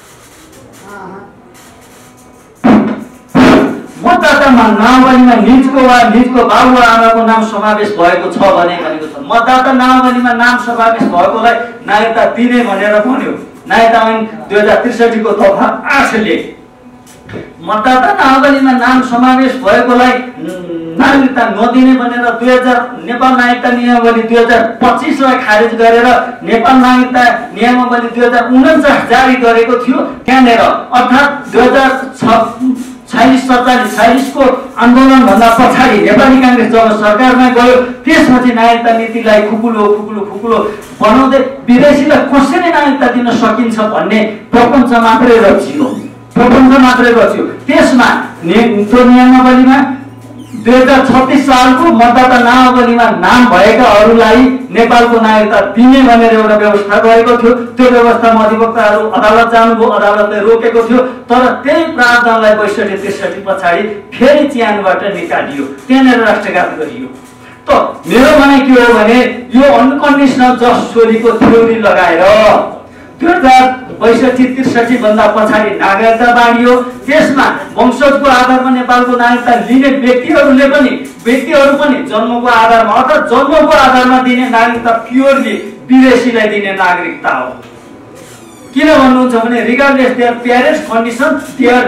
मतदातामा नावलीमा निजको वा निजको बाबु वा आमाको नाम समावेश भएको छ भने भनेको छ। मतदाता नावलीमा नाम समावेश भएकोलाई नागरिकता दिने भनेर भन्यो। नागरिकता ऐन दुई हजार त्रिसठीको दफा आठले मतदाता नावलीमा नाम समावेश भएकोलाई नागरिकता नदिने भनेर दुई हजार नेपाल नागरिकता नियमावली दुई हजार पच्चिसलाई खारेज गरेर नेपाल नागरिकता नियमावली दुई हजार उन्चास जारी गरेको थियो। त्यहाँनिर अर्थात् दुई हजार छ छयालिस सत्तालिस छयालिसको आन्दोलनभन्दा पछाडि नेपाली काङ्ग्रेस जब सरकारमा गयो, त्यसपछि नागरिकता नीतिलाई खुकुलो खुकुलो खुकुलो बनाउँदै विदेशीलाई कसरी नागरिकता दिन सकिन्छ भन्ने प्रपञ्च मात्रै रचियो प्रपञ्च मात्रै रचियो त्यसमा त्यो नियमावलीमा दुई हजार छत्तिस सालको मतदाता नामावलीमा नाम भएकाहरूलाई नेपालको नागरिकता दिने भनेर एउटा व्यवस्था गरेको थियो। त्यो व्यवस्थामा अधिवक्ताहरू अदालत जानुभयो, अदालतले रोकेको थियो। तर त्यही प्रावधानलाई बैसठी त्रिसठी पछाडि फेरि च्यानबाट निकालियो, त्यहाँनिर राष्ट्रघात गरियो। त मेरो भनाइ के हो भने यो अनकन्डिसनल जस्टिसको थ्योरी लगाएर दुई हजार बैसठी त्रिसठी भन्दा पछाडि नागरिकता बाँडियो। त्यसमा वंशजको आधारमा नेपालको नागरिकता लिने व्यक्तिहरूले पनि व्यक्तिहरू पनि जन्मको आधारमा अर्थात् जन्मको आधारमा दिने नागरिकता प्योरली विदेशीलाई दिने नागरिकता हो। किन भन्नुहुन्छ भने regardless their parents condition their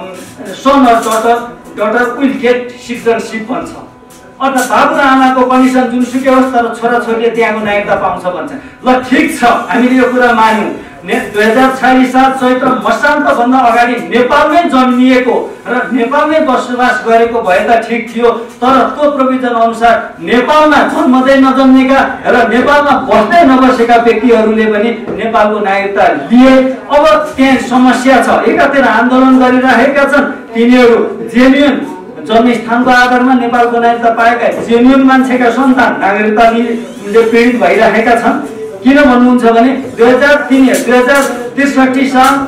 son or daughter daughter will get citizenship भन्छ। अर्थात् बाबु र आमाको कन्डिसन जुनसुकै होस् तर छोराछोरीले त्यहाँको नागरिकता पाउँछ भन्छ। ल ठिक छ, हामीले यो कुरा मान्यौँ। दुई हजार छयालिस साल चैत्र मसान्तभन्दा अगाडि नेपालमै जन्मिएको र नेपालमै बसोबास गरेको भए त ठिक थियो। तर त्यो प्रोभिजन अनुसार नेपालमा जन्मदै नजन्मेका र नेपालमा बस्दै नबसेका व्यक्तिहरूले पनि नेपालको नागरिकता लिए। अब त्यहाँ समस्या छ, एकातिर आन्दोलन गरिरहेका छन् तिनीहरू जेन्युन जन्मस्थानको आधारमा नेपालको नागरिकता पाएका जेन्युन मान्छेका सन्तान नागरिकताले पीडित भइरहेका छन्। किन भन्नुहुन्छ भने दुई हजार तिन दुई हजार त्रिसठी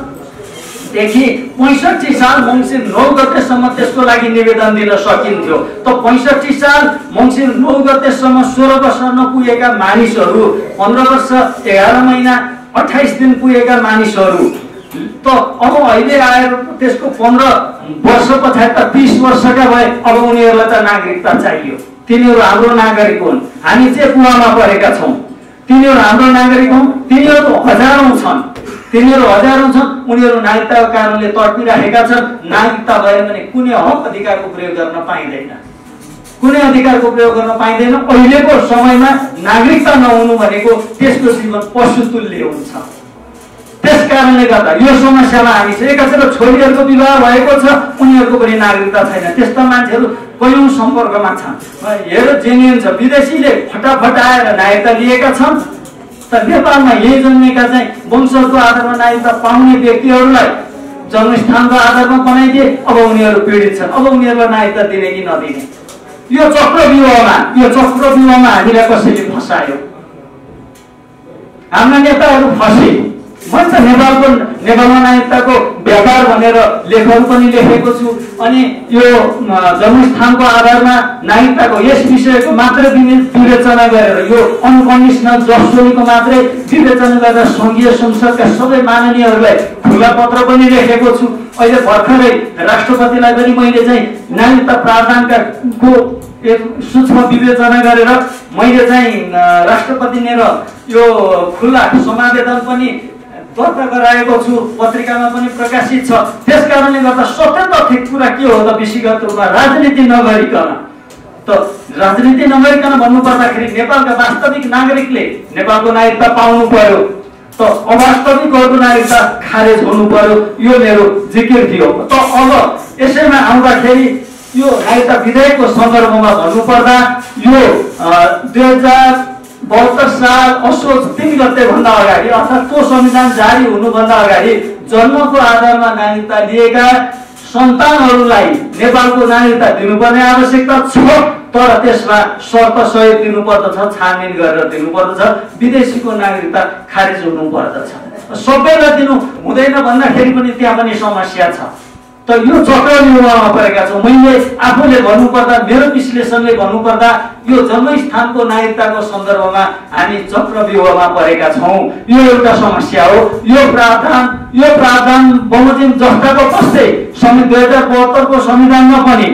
सालदेखि पैँसठी साल मङ्सिर नौ गतेसम्म त्यसको लागि निवेदन दिन सकिन्थ्यो। त पैँसठी साल मङ्सिर नौ गतेसम्म सोह्र वर्ष नपुगेका मानिसहरू, पन्ध्र वर्ष एघार महिना अठाइस दिन पुगेका मानिसहरू त अब अहिले आएर त्यसको पन्ध्र वर्ष पछाडि त बीस वर्षका भए, अब उनीहरूलाई त नागरिकता चाहियो। तिनीहरू हाम्रो नागरिक हुन्, हामी चाहिँ कुवामा परेका छौँ, तिनीहरू हाम्रो नागरिक हुन्, तिनीहरू हजारौँ छन्, तिनीहरू हजारौँ छन्, उनीहरू नागरिकताको कारणले तडपिराखेका छन्। नागरिकता भयो भने कुनै हक अधिकारको प्रयोग गर्न पाइँदैन, कुनै अधिकारको प्रयोग गर्न पाइँदैन। अहिलेको समयमा नागरिकता नहुनु भनेको त्यसको जीवन पशुतुल्य हुन्छ। त्यस कारणले गर्दा यो समस्यामा हामी चाहिँ एकातिर छोरीहरूको विवाह भएको छ, उनीहरूको पनि नागरिकता छैन, त्यस्ता मान्छेहरू कयौँ सम्पर्कमा छन्। हेर जेन्युन छ, विदेशीले फटाफट आएर नागरिकता लिएका छन्, तर नेपालमा यही जन्मेका चाहिँ वंशको आधारमा नागरिकता पाउने व्यक्तिहरूलाई जन्मस्थानको आधारमा बनाइदिए, अब उनीहरू पीडित छन्, अब उनीहरूलाई नागरिकता दिने कि नदिने। यो चक्रव्यूहमा यो चक्रव्यूहमा हामीलाई कसैले फसायो, हाम्रा नेताहरू फसे। मैले त नेपालको नेपालमा नागरिकताको व्यापार भनेर लेखहरू पनि लेखेको छु। अनि यो जन्मस्थानको आधारमा नागरिकताको यस विषयको मात्रै विवेचना गरेर, यो अनकन्डिसनल जसोलीको मात्रै विवेचना गरेर सङ्घीय संसदका सबै माननीयहरूलाई खुला पत्र पनि लेखेको छु। अहिले भर्खरै राष्ट्रपतिलाई पनि मैले चाहिँ नागरिकता प्रावधानका को एक सूक्ष्म विवेचना गरेर मैले चाहिँ राष्ट्रपतिले यो खुला समावेदन पनि दर्ता गराएको छु, पत्रिकामा पनि प्रकाशित छ। त्यस कारणले गर्दा सत्य तथ्य कुरा के हो त, विषयगत रूपमा राजनीति नगरिकन त राजनीति नगरिकन भन्नुपर्दाखेरि नेपालका वास्तविक नागरिकले नेपालको नागरिकता पाउनु पर्यो, त अवास्तविकहरूको नागरिकता खारेज हुनु पर्यो, यो मेरो जिकिर थियो। त अब यसैमा आउँदाखेरि यो नागरिकता विधेयकको सन्दर्भमा भन्नुपर्दा यो दुई हजार बहत्तर साल असोज तीन गते भन्दा अगाडि अर्थात् त्यो संविधान जारी हुनुभन्दा अगाडि जन्मको आधारमा नागरिकता लिएका सन्तानहरूलाई नेपालको नागरिकता दिनुपर्ने आवश्यकता छ, तर त्यसमा शर्त सहित दिनुपर्दछ, छानबिन गरेर दिनुपर्दछ, विदेशीको नागरिकता खारेज हुनुपर्दछ। सबैलाई दिनु हुँदैन भन्दाखेरि पनि त्यहाँ पनि समस्या छ। त यो चक्रव्यूहमा परेका छौँ। मैले आफूले भन्नुपर्दा, मेरो विश्लेषणले भन्नुपर्दा यो जन्मस्थानको नागरिकताको सन्दर्भमा हामी चक्रव्यूहमा परेका छौँ। यो एउटा समस्या हो। यो प्रावधान यो प्रावधान बमोजिम जस्ताको तस्तै सन् दुई हजार बहत्तरको संविधानमा पनि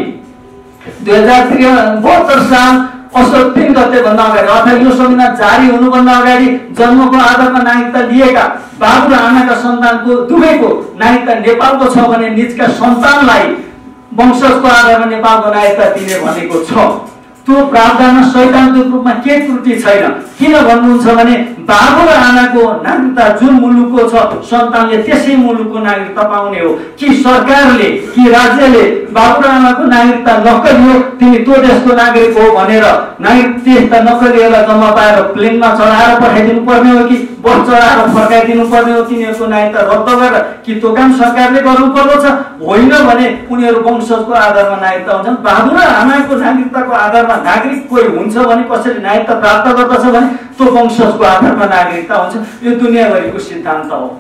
दुई हजार बहत्तर साल असोज तीन गते भन्दा अगाडि अर्थात् यो संविधान जारी हुनुभन्दा अगाडि जन्मको आधारमा नागरिकता लिएका बाबु र आमाका सन्तानको दुवैको नागरिकता नेपालको छ भने निजका सन्तानलाई वंशजको आधारमा नेपालको नागरिकता दिने भनेको छ। त्यो प्रावधानमा सैद्धान्तिक रूपमा के त्रुटि छैन। किन भन्नुहुन्छ भने बाबु र आमाको नागरिकता जुन मुलुकको छ, सन्तानले त्यसै मुलुकको नागरिकता पाउने हो कि सरकारले कि राज्यले बाबु र आमाको नागरिकता नक्कली हो, तिमी त्यो देशको नागरिक हो भनेर नागरिकता नक्कलीहरूलाई जम्मा पाएर प्लेनमा चढाएर पठाइदिनु पर्ने हो कि बस चढाएर फर्काइदिनु पर्ने हो, तिनीहरूको नागरिकता रद्द गरेर कि त्यो काम सरकारले गर्नुपर्दछ? होइन भने उनीहरू वंशजको आधारमा नागरिकता हुन्छन्। बाबु र आमाको नागरिकताको आधारमा नागरिक कोही हुन्छ भने, कसैले नागरिकता प्राप्त गर्दछ भने त्यो वंशजको आधारमा नागरिकता हुन्छ। यो दुनियाँभरिको सिद्धान्त हो।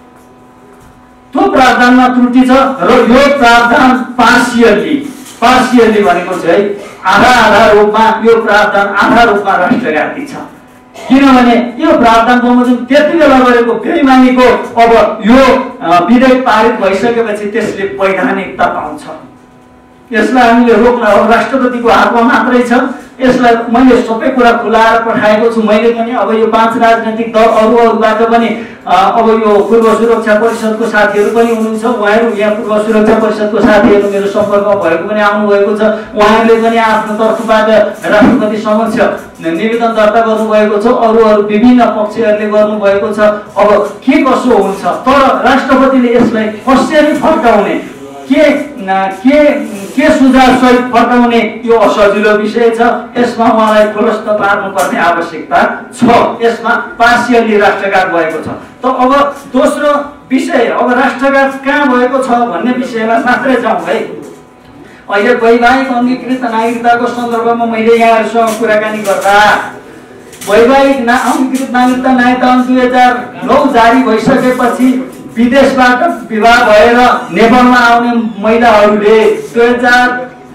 त्यो प्रावधानमा त्रुटि छ र यो प्रावधान पार्सियली पार्सियली भनेको चाहिँ आधा आधा रूपमा यो प्रावधान आधा रूपमा राष्ट्रघाती छ। किनभने यो प्रावधान बमोजिम त्यति बेला गरेको बेइमानीको अब यो विधेयक पारित भइसकेपछि त्यसले वैधानिकता पाउँछ। यसलाई हामीले रोक्न अब राष्ट्रपतिको हातमा मात्रै छ। यसलाई मैले सबै कुरा खुलाएर पठाएको छु। मैले पनि अब यो पाँच राजनैतिक दल अरू अरूबाट पनि अब यो पूर्व सुरक्षा परिषदको साथीहरू पनि हुनुहुन्छ, उहाँहरू यहाँ पूर्व सुरक्षा परिषदको साथीहरू मेरो सम्पर्कमा भएको पनि आउनुभएको छ। उहाँहरूले पनि आफ्नो तर्फबाट राष्ट्रपति समक्ष निवेदन दर्ता गर्नुभएको छ, अरू अरू विभिन्न पक्षहरूले गर्नुभएको छ। अब के कसो हुन्छ, तर राष्ट्रपतिले यसलाई कसरी फर्काउने, के के के सुझाव सहित फर्काउने यो असजिलो विषय छ। यसमा उहाँलाई खुलस्त पार्नुपर्ने आवश्यकता छ। यसमा पार्सियली राष्ट्रघात भएको छ। त अब दोस्रो विषय, अब राष्ट्रघात कहाँ भएको छ भन्ने विषयमा मात्रै जाउँ है। अहिले वैवाहिक अङ्गीकृत नागरिकताको सन्दर्भमा मैले यहाँहरूसँग कुराकानी गर्दा वैवाहिक ना अङ्गीकृत नागरिकता नागरिकता दुई हजार नौ जारी भइसकेपछि विदेशबाट विवाह भएर नेपालमा आउने महिलाहरूले दुई हजार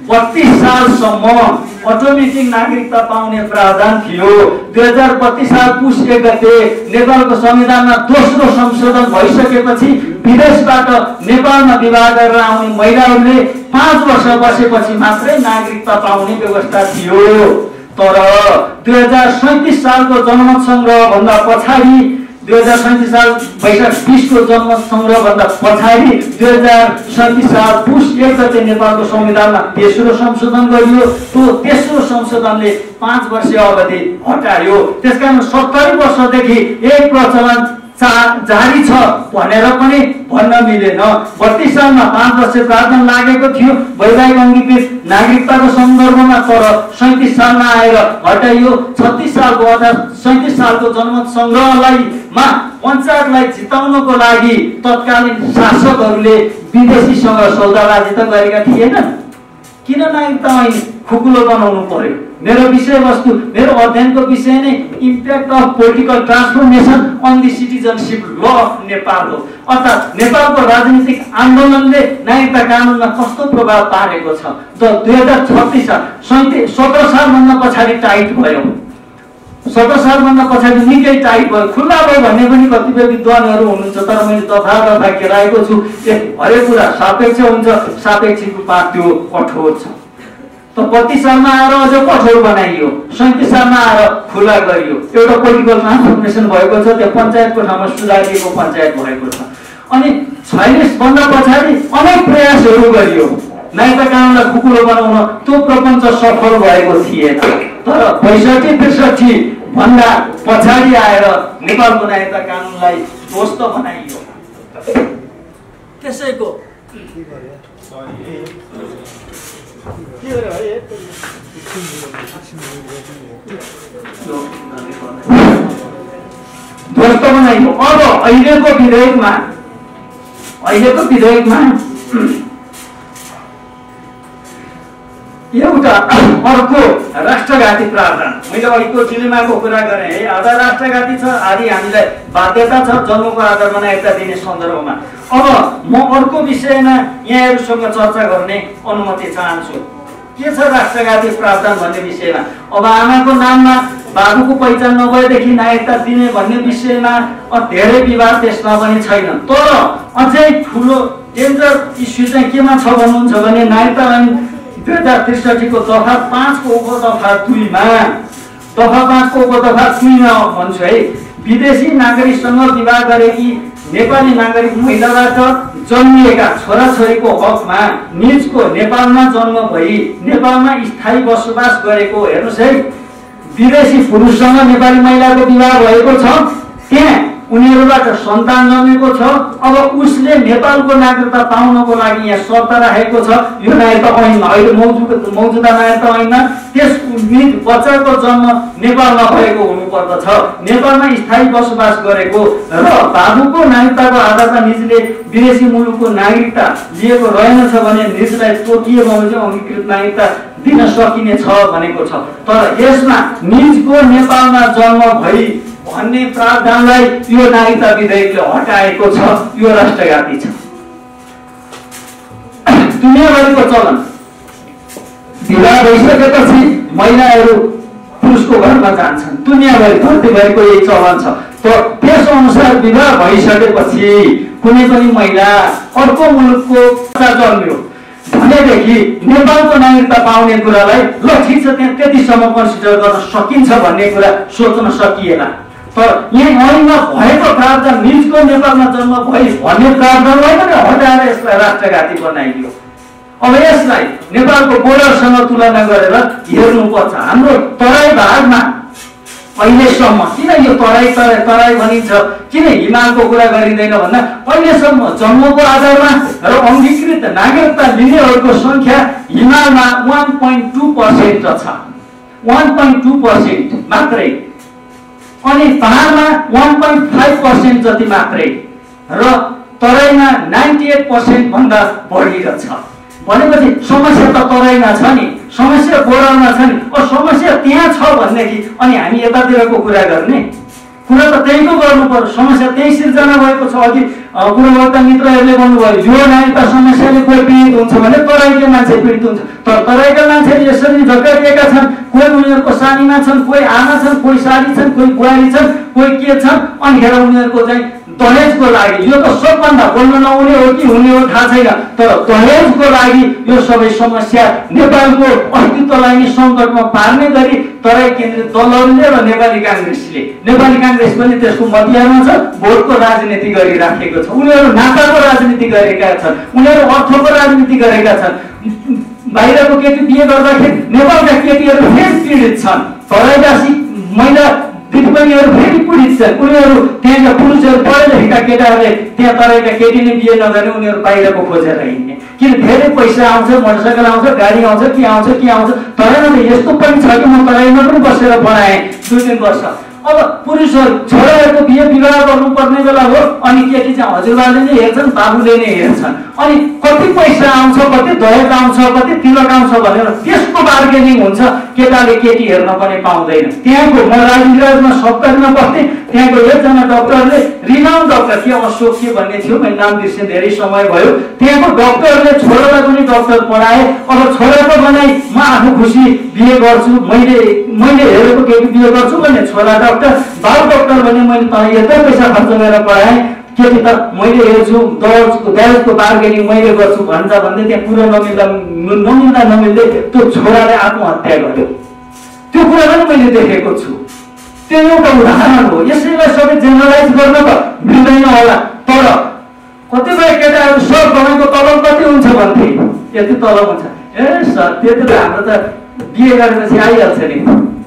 बत्तीस सालसम्म अटोमेटिक नागरिकता पाउने प्रावधान थियो। दुई हजार बत्तीस साल पुस एक गते नेपालको संविधानमा दोस्रो संशोधन भइसकेपछि विदेशबाट नेपालमा विवाह गरेर आउने महिलाहरूले पाँच वर्ष बसेपछि मात्रै नागरिकता पाउने व्यवस्था थियो। तर दुई हजार सैतिस सालको जनमत संग्रह भन्दा पछाडि दुई हजार सैतिस साल वैशाख बीस को जनमत संग्रह भन्दा पछाडि दुई हजार सैतिस साल पुस एक गते नेपालको संविधानमा तेस्रो संशोधन गरियो। त्यो तेस्रो संशोधनले पाँच वर्षीय अवधि हटायो। त्यसकारण सत्तरी वर्षदेखि एक प्रचलन जारी छ भनेर पनि भन्न मिलेन। बत्तीस सालमा पाँच वर्ष प्रावधान लागेको थियो वैवाहिक अङ्गीकृत नागरिकताको सन्दर्भमा, तर सैतिस सालमा आएर हटाइयो। छत्तीस सालको अथवा सैतिस सालको जनमत संग्रहलाई मा पञ्चायतलाई जिताउनको लागि तत्कालीन शासकहरूले विदेशीसँग सौदाबाजी त गरेका थिएनन्। किन नागरिकता ऐन खुकुलो बनाउनु पर्यो? मेरो विषयवस्तु, मेरो अध्ययनको विषय नै impact of political transformation on the citizenship law of Nepal हो। अर्थात् नेपालको राजनीतिक आन्दोलनले नागरिकता कानुनमा कस्तो प्रभाव पारेको छ। त दुई हजार छत्तिस साल सैतिस सत्र सालभन्दा पछाडि टाइट भयो। सत्र सालभन्दा पछाडि निकै टाइट भयो। खुल्ला भयो भन्ने पनि कतिपय विद्वानहरू हुनुहुन्छ, तर मैले दफा दफा केलाएको छु हरेक कुरा सापेक्ष हुन्छ, सापेक्ष रूपमा त्यो कठोर छ। त बत्तीस सालमा आएर अझ कठोर बनाइयो, सैतिस सालमा आएर खुला गरियो। एउटा पोलिटिकल ट्रान्सफर्मेसन भएको छ, त्यो पञ्चायतको ठाउँमा सुधारिएको पञ्चायत भएको छ। अनि छयालिस भन्दा पछाडि अनेक प्रयासहरू गरियो नागरिकता कानुनलाई खुकुलो बनाउन। त्यो प्रपञ्च सफल भएको थिएन। तर पैँसठी त्रिसठी भन्दा पछाडि आएर नेपालको नागरिकता कानुनलाई ध्वस्त बनाइयो। त्यसैको ध्वस्त बनाइयो। अब अहिलेको विधेयकमा अहिलेको विधेयकमा एउटा अर्को राष्ट्रघाती प्रावधान, मैले अहिलेको डिलेमाको कुरा गरेँ है, आधा राष्ट्रघाती छ, आदि हामीलाई बाध्यता छ जन्मको आधारमा नागरिकता दिने सन्दर्भमा। अब म अर्को विषयमा यहाँहरूसँग चर्चा गर्ने अनुमति चाहन्छु। के छ राष्ट्रघाती प्रावधान भन्ने विषयमा? अब आमाको नाममा बाबुको पहिचान नभएदेखि नागरिकता दिने भन्ने विषयमा धेरै विवाद त्यसमा पनि छैन। तर अझै ठुलो डेन्जर इस्यु चाहिँ केमा छ भन्नुहुन्छ भने नागरिकता ऐन दुई हजार त्रिसठीको दफा पाँचको उपदफा दुईमा दफा पाँचको उपदफा दुईमा भन्छु है, विदेशी नागरिकसँग विवाह गरेकी नेपाली नागरिक महिलाबाट जन्मिएका छोराछोरीको हकमा निजको नेपालमा जन्म भई नेपालमा स्थायी बसोबास गरेको, हेर्नुहोस् है, विदेशी पुरुषसँग नेपाली महिलाको विवाह भएको छ, त्यहाँ उनीहरूबाट सन्तान जन्मेको छ। अब उसले नेपालको नागरिकता पाउनको लागि यहाँ शर्त राखेको छ यो नागरिकता ऐनमा, अहिले मौजुद मौजुदा नागरिकता ऐनमा त्यस निज बच्चाको जन्म नेपालमा भएको हुनुपर्दछ, नेपालमा स्थायी बसोबास गरेको र बाबुको नागरिकताको आधारमा निजले विदेशी मुलुकको नागरिकता लिएको रहेनछ भने निजलाई तोकिए बमोजिम अङ्गीकृत नागरिकता दिन सकिने छ भनेको छ। तर यसमा निजको नेपालमा जन्म भई भन्ने प्रावधानलाई यो नागरिकता विधेयकले हटाएको छ। यो राष्ट्रघाती छ। दुनियाँभरिको चलन विवाह भइसकेपछि महिलाहरू पुरुषको घरमा जान्छन्, दुनियाँभरि धरतीभरिको यही चलन छ। तर त्यस अनुसार विवाह भइसकेपछि कुनै पनि महिला अर्को मुलुकको बच्चा जन्मियो भनेदेखि नेपालको नागरिकता पाउने कुरालाई ल ठिक छ त्यहाँ त्यतिसम्म कन्सिडर गर्न सकिन्छ भन्ने कुरा सोच्न सकिएला। तर यहाँ ऐनमा भएको प्रावधान निजको नेपालमा जन्म भई भन्ने प्रावधानलाई पनि हटाएर यसलाई राष्ट्रघाती बनाइदियो। अब यसलाई नेपालको बोर्डरसँग तुलना गरेर हेर्नुपर्छ। हाम्रो तराई भागमा अहिलेसम्म किन यो तराई तराई तराई भनिन्छ, किन हिमालको कुरा गरिँदैन भन्दा अहिलेसम्म जन्मको आधारमा र अङ्गीकृत नागरिकता लिनेहरूको सङ्ख्या हिमालमा वान पोइन्ट टू पर्सेन्ट छ, वान पोइन्ट टू पर्सेन्ट मात्रै, अनि पहाडमा वान पोइन्ट फाइभ पर्सेन्ट जति मात्रै र तराईमा नाइन्टी एट पर्सेन्ट भन्दा बढी छ। भनेपछि समस्या त तराईमा छ नि, समस्या बोर्डरमा छ नि। अब समस्या त्यहाँ छ भनेदेखि अनि हामी यतातिरको कुरा गर्ने कुरा त त्यहीँको गर्नु पर्यो। समस्या त्यही सिर्जना भएको छ। अघि पूर्ववर्ती मित्रहरूले भन्नुभयो यो नागरिकता समस्याले कोही पीडित हुन्छ भने तराईका मान्छे पीडित हुन्छ। तर तराईका मान्छेले यसरी झकारिएका छन्, कोही उनीहरूको सानीमा छन्, कोही आमा छन्, कोही साली छन्, कोही बुहारी छन्, कोही के छन्, अनिखेर उनीहरूको चाहिँ दहेजको लागि, यो त सबभन्दा बोल्न नहुने हो कि हुने हो थाहा छैन, तर दहेजको लागि यो सबै समस्या नेपालको अस्तित्वलाई नै सङ्कटमा पार्ने गरी तराई केन्द्रित दलहरूले र नेपाली काङ्ग्रेसले, नेपाली काङ्ग्रेस पनि त्यसको मध्यमा छ, भोटको राजनीति गरिराखेको छ। उनीहरू नाताको राजनीति गरेका छन्, उनीहरू अर्थको राजनीति गरेका छन्। बाहिरको केटी बिहे गर्दाखेरि नेपालका केटीहरू फेरि पीडित छन्, तराईवासी महिला दिदीबहिनीहरू फेरि पीडित छन्। उनीहरू त्यहाँका पुरुषहरू पढे लेखेका केटाहरूले त्यहाँ तराईका केटीले बिहे नगर्ने, उनीहरू बाहिरको खोजेर हिँड्ने, किन धेरै पैसा आउँछ, मोटरसाइकल आउँछ, गाडी आउँछ, के आउँछ के आउँछ। तराईमा त यस्तो पनि छ कि म तराईमा पनि बसेर पढाएँ दुई तिन वर्ष। अब पुरुषहरू छोराहरूको बिहे विवाह गर्नुपर्ने बेला हो, अनि केटी चाहिँ हजुरबाले नै हेर्छन्, बाबुले नै हेर्छन्, अनि कति पैसा आउँछ, कति दहेज आउँछ, कति तिलक आउँछ भनेर त्यसको बार्गेनिङ हुन्छ। केटाले केटी हेर्न पनि पाउँदैन। त्यहाँको म राजनीतिमा सबकरमा बस्थेँ, त्यहाँको एकजना डक्टरले, रिनाउन्ड डक्टर के अशोक के भन्ने थियो, मैले नाम बिर्सेँ, धेरै समय भयो, त्यहाँको डक्टरले छोरालाई पनि डक्टर पढाए। अब छोराको बनाइ म आफू खुसी बिहे गर्छु, मैले मैले हेरेको केटी बिहे गर्छु भने छोरा डक्टर, बाबु डक्टर भने मैले तँ यत्रो पैसा खर्च गरेर पढाएँ, केटी त मैले हेर्छु, दहेजको दहेजको बार्गेनिङ मैले गर्छु भन्छ भन्दै त्यहाँ कुरा नमिल्दा नमिल्दा नमिल्दै त्यो छोराले आत्महत्या गर्यो। त्यो कुरा पनि मैले देखेको छु। त्यो एउटा उदाहरण हो। यसैलाई सबै जेनरलाइज गर्न त मिल्दैन होला, तर कतिपय केटाहरू सर तपाईँको तलब कति हुन्छ भन्थे, यति तलब हुन्छ, ए सर त्यति त हाम्रो त बिहे गरेपछि आइहाल्छ नि।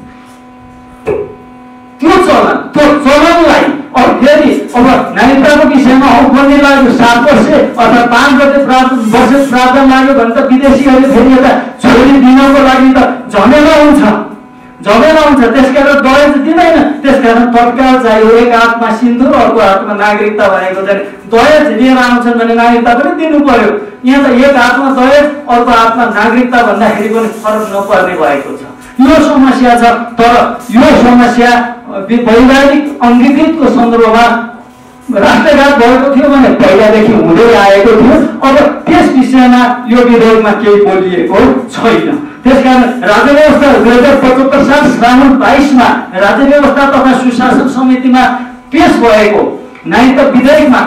त्यो चलन, त्यो चलनलाई अब फेरि अब नागरिकताको विषयमा औपन्ने लाग्यो सात वर्ष अथवा पाँच गते प्रावधान वर्ष प्रावधान लाग्यो भने त विदेशीहरूले फेरि यता छोरी दिनको लागि त झमेला हुन्छ, झमेला हुन्छ। त्यसकारण दहेज दिँदैन, त्यसकारण तत्काल चाहियो एक हातमा सिन्दुर अर्को हातमा नागरिकता भनेको चाहिँ दहेज लिएर आउँछन् भने नागरिकता पनि दिनु पर्यो। यहाँ त एक हातमा दहेज अर्को हातमा नागरिकता भन्दाखेरि पनि फरक नपर्ने भएको छ। यो समस्या छ, तर यो समस्या वैधानिक अङ्गीकृतको सन्दर्भमा राष्ट्रघात भएको थियो भने पहिलादेखि हुँदै आएको थियो। अब त्यस विषयमा यो विधेयकमा केही बोलिएको छैन। त्यसकारण राज्य व्यवस्था दुई हजार पचहत्तर साल श्रावण बाइसमा राज्य व्यवस्था तथा सुशासन समितिमा पेश भएको नागरिकता विधेयकमा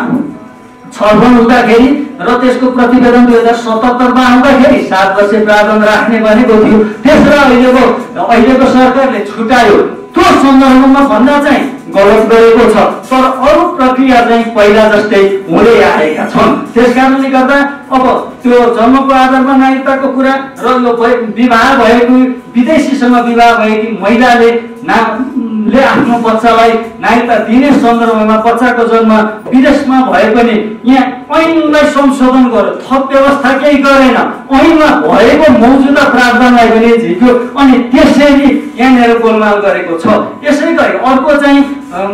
छलफल हुँदाखेरि र त्यसको प्रतिवेदन दुई हजार सतहत्तरमा आउँदाखेरि सात वर्ष प्रावधान राख्ने भनेको थियो। त्यसलाई अहिलेको अहिलेको सरकारले छुटायो। त्यो सन्दर्भमा भन्दा चाहिँ गलत गरेको छ, तर अरू प्रक्रिया चाहिँ पहिला जस्तै हुँदै आएका छन्। त्यसकारणले गर्दा अब त्यो जन्मको आधारमा नागरिकताको कुरा र यो विवाह भएको विदेशीसँग विवाह भएकी महिलाले नामले आफ्नो बच्चालाई नागरिकता दिने सन्दर्भमा बच्चाको जन्म विदेशमा भए पनि यहाँ ऐनलाई संशोधन गर्यो, थप व्यवस्था केही गरेन, ऐनमा भएको मौजुदा प्रावधानलाई पनि झिक्यो, अनि त्यसरी यहाँनिर गोलमाल गरेको छ। यसै गरी अर्को चाहिँ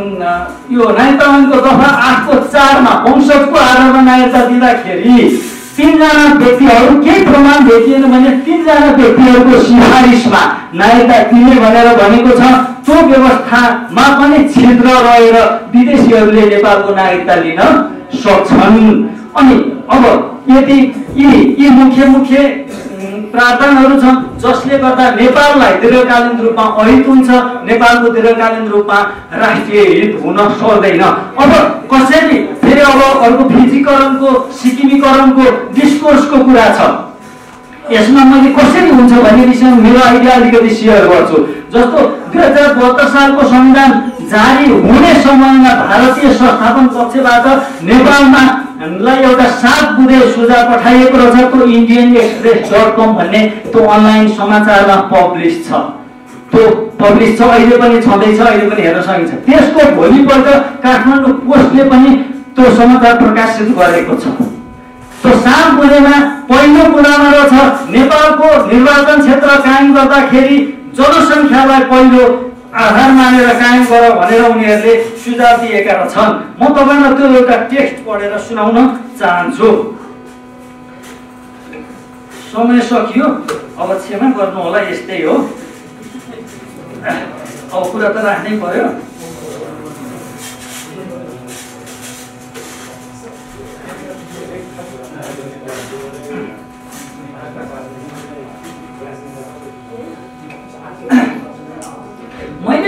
यो नागरिकता ऐनको दफा आठको चारमा वंशजको आधारमा नागरिकता दिँदाखेरि तीनजना व्यक्तिहरू केही प्रमाण भेटिएन भने तीनजना व्यक्तिहरूको सिफारिसमा नागरिकता दिने भनेर भनेको छ। त्यो व्यवस्थामा पनि छिद्र रहेर विदेशीहरूले नेपालको नागरिकता लिन सक्छन्। अनि अब यदि यी यी मुख्य मुख्य प्रावधानहरू छन् जसले गर्दा नेपाललाई दीर्घकालीन रूपमा अहित हुन्छ, नेपालको दीर्घकालीन रूपमा राष्ट्रिय हित हुन सक्दैन। अब कसरी फेरि अब अर्को फिजीकरणको सिक्किमीकरणको डिस्कोर्सको कुरा छ, यसमा मैले कसरी हुन्छ भन्ने विषयमा मेरो आइडिया अलिकति सेयर गर्छु। जस्तो दुई हजार बहत्तर सालको संविधान जारी हुने समयमा भारतीय संस्थापन पक्षबाट नेपालमा लाई एउटा सात बुँदे सुझाव पठाइएको रहेछ। त्यो इन्डियन एक्सप्रेस डट कम भन्ने त्यो अनलाइन समाचारमा पब्लिस छ, त्यो पब्लिस छ, अहिले पनि छँदैछ, अहिले पनि हेर्न सकिन्छ। त्यसको भोलिपल्ट काठमाडौँ पोस्टले पनि त्यो समाचार प्रकाशित गरेको छ। त्यो सात बुँदेमा पहिलो कुरामा रहेछ नेपालको निर्वाचन क्षेत्र कायम गर्दाखेरि जनसङ्ख्यालाई पहिलो आधार मानेर कायम गर भनेर उनीहरूले सुझाव दिएका छन्। म तपाईँलाई त्यो एउटा टेक्स्ट पढेर सुनाउन चाहन्छु। समय सकियो, अब क्षमा गर्नु होला, यस्तै हो, अब कुरा त राख्नै पर्यो।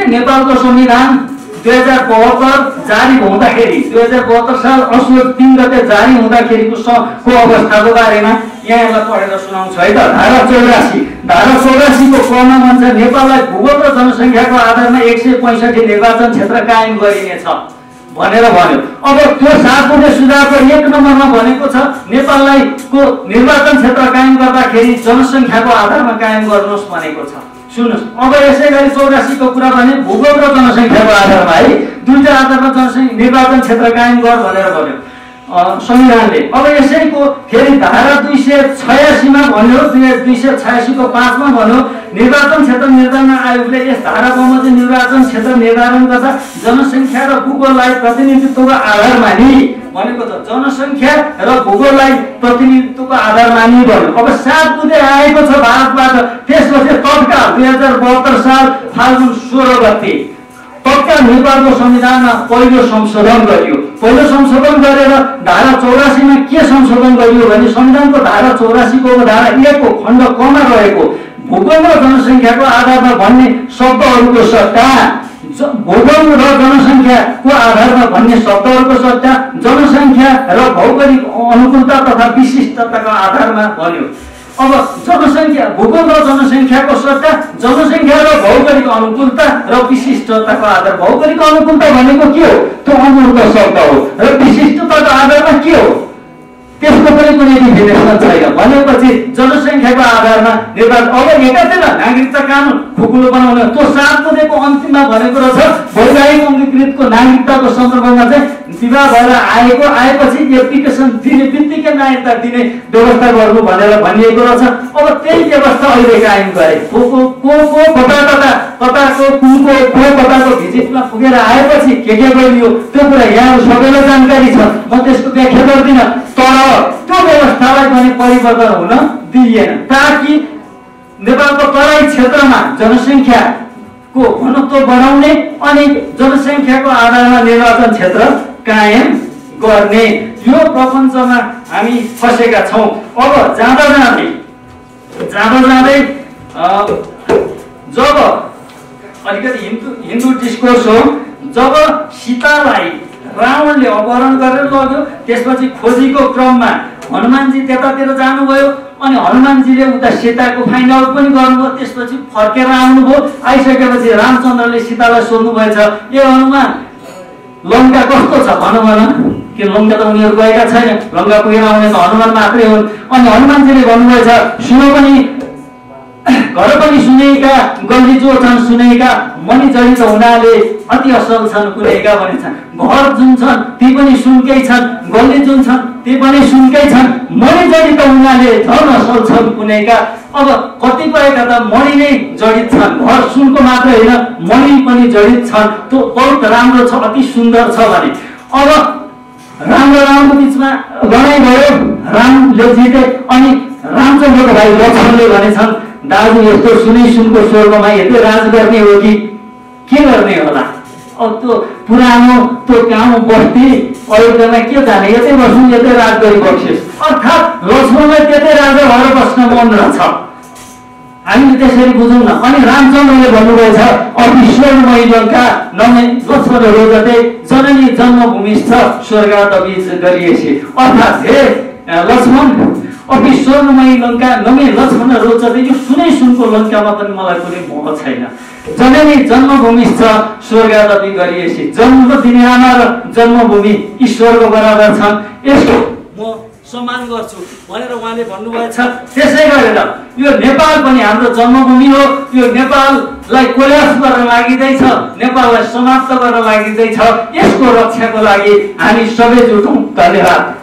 नेपालको संविधान दुई हजार बहत्तर जारी हुँदाखेरि दुई हजार बहत्तर साल असोज तीन गते जारी हुँदाखेरिको को अवस्थाको बारेमा यहाँलाई पढेर सुनाउँछु है त। धारा चौरासी धारा चौरासीको कमा भन्छ नेपाललाई भूगोल र जनसङ्ख्याको आधारमा एक सय पैँसठी निर्वाचन क्षेत्र कायम गरिनेछ भनेर भन्यो। अब त्यो सात बुँदे सुझावको एक नम्बरमा भनेको छ नेपाललाई को निर्वाचन क्षेत्र कायम गर्दाखेरि जनसङ्ख्याको आधारमा कायम गर्नुहोस् भनेको छ। सुन्नुहोस्, अब यसै गरी चौरासीको कुरा भने भूगोल र जनसङ्ख्याको आधारमा है दुईटा आधारमा जनसङ्ख्या निर्वाचन क्षेत्र कायम गर भनेर भन्यो संविधानले। अब यसैको फेरि धारा दुई सय छयासीमा भन्यो दुई सय छयासीको पाँचमा भन्यो निर्वाचन क्षेत्र निर्धारण आयोगले यस धारा बमोजिम निर्वाचन क्षेत्र निर्धारण गर्दा जनसङ्ख्या र भूगोललाई प्रतिनिधित्वको आधार मानि भनेको छ। जनसङ्ख्या र भूगोललाई प्रतिनिधित्वको आधार मानि भन्यो। अब सात बुँदे आएको छ भारतबाट। त्यसपछि तत्काल दुई हजार बहत्तर साल फाल्गुन सोह्र गते तत्काल नेपालको संविधानमा पहिलो संशोधन गरियो। पहिलो संशोधन गरेर धारा चौरासीमा के संशोधन गरियो भने संविधानको धारा चौरासीको धारा एकको खण्ड कमा रहेको भूगोल र जनसङ्ख्याको आधारमा भन्ने शब्दहरूको सट्टा भूगोल र जनसङ्ख्याको आधारमा भन्ने शब्दहरूको सट्टा जनसङ्ख्या र भौगोलिक अनुकूलता तथा विशिष्टताको आधारमा भन्यो। अब जनसङ्ख्या भूगोल र जनसङ्ख्याको सट्टा जनसङ्ख्या र भौगोलिक अनुकूलता र विशिष्टताको आधार। भौगोलिक अनुकूलता भनेको के हो? त्यो अमूर्त शब्द हो र विशिष्टताको आधारमा के हो? त्यसको पनि कुनै डिफिनेसन छैन। भनेपछि जनसङ्ख्याको आधारमा निर्वाचन। अब एकातिर नागरिकता कानुन खुकुलो बनाउने त्यो सात बुँदेको अन्तिममा भनेको रहेछ वैधानिक अङ्गीकृतको नागरिकताको सन्दर्भमा चाहिँ विवाह भएर आएको आएपछि एप्लिकेसन दिने बित्तिकै नागरिकता दिने व्यवस्था गर्नु भनेर भनिएको रहेछ। अब त्यही व्यवस्था अहिले कायम गरे। को को को को कता कता कताको कुनको को कताको भिजिटमा पुगेर आएपछि के के गरियो त्यो कुरा यहाँ सबैलाई जानकारी छ, म त्यसको व्याख्या गर्दिनँ। तर त्यो व्यवस्थालाई पनि परिवर्तन हुन दिइएन ताकि नेपालको तराई क्षेत्रमा जनसङ्ख्याको घनत्व बढाउने अनि जनसङ्ख्याको आधारमा निर्वाचन क्षेत्र कायम गर्ने यो प्रपञ्चमा हामी फसेका छौँ। अब जाँदा जाँदै जाँदा जाँदै जब अलिकति हिन्दू हिन्दू डिस्कोर्स हो, जब सीतालाई रावणले अपहरण गरेर लग्यो त्यसपछि खोजीको क्रममा हनुमानजी त्यतातिर जानुभयो अनि हनुमानजीले उता सीताको फाइन्ड आउट पनि गर्नुभयो। त्यसपछि फर्केर आउनुभयो। आइसकेपछि रामचन्द्रले सीतालाई सोध्नु भएछ, ए हनुमान लङ्का कस्तो छ भन भन। कि लङ्का त उनीहरू गएका छैन, लङ्का पुगेर आउने त हनुमान मात्रै हुन्। अनि हनुमानजीले भन्नुभएछ, सुन पनि घर पनि सुनेका गल्ली जो छन् सुनेका मनी जडित हुनाले अति असल छन् कुनेका भनेछन्। घर जुन छन् ती पनि सुनकै छन्, गल्ली जुन छन् ती पनि सुनकै छन्, मनी जडित हुनाले झन् असल छन् कुनेका। अब कतिपयका त मनी नै जडित छन्, घर सुनको मात्र होइन मनी पनि जडित छन्, त्यो बहुत राम्रो छ, अति सुन्दर छ भने। अब राम र रामको बिचमा लडाइँ भयो, रामले जिते अनि रामचन्द्रको भाइ लक्ष्मणले भनेछन्, दाजु यस्तो सुनै सुनको स्वर्गमा यतै राज गर्ने हो कि के गर्ने होला? अब त्यो पुरानो त्यो गाउँ बस्ती अयोध्यामा के जाने, यतै बस्नु यतै राज गरी बक्सियोस्। अर्थात् लक्ष्मणलाई त्यतै राजा भएर बस्न मन रहेछ, हामीले त्यसरी बुझौँ न। अनि रामचन्द्रले भन्नुभएछ, अति स्वर्णमय लङ्का नमे लक्ष्मण रोजते जननी जन्मभूमिस्थ स्वर्गादपि गरिएछि। अर्थात् हे लक्ष्मण अति स्वर्णमय लङ्का नमे लक्ष्मण रोचते, यो सुनै सुनको लङ्कामा पनि मलाई कुनै मोह छैन। जननी जन्मभूमि छ स्वर्गादपि गरिएछि। जन्म दिने आमा र जन्मभूमि ईश्वरको बराबर छन्, यसको म सम्मान गर्छु भनेर उहाँले भन्नुभएछ। त्यसै गरेर यो नेपाल पनि हाम्रो जन्मभूमि हो, यो नेपाललाई कोल्यास गर्न लागिँदैछ, नेपाललाई समाप्त गर्न लागिँदैछ, यसको रक्षाको लागि हामी सबै जुटौँ। धन्यवाद।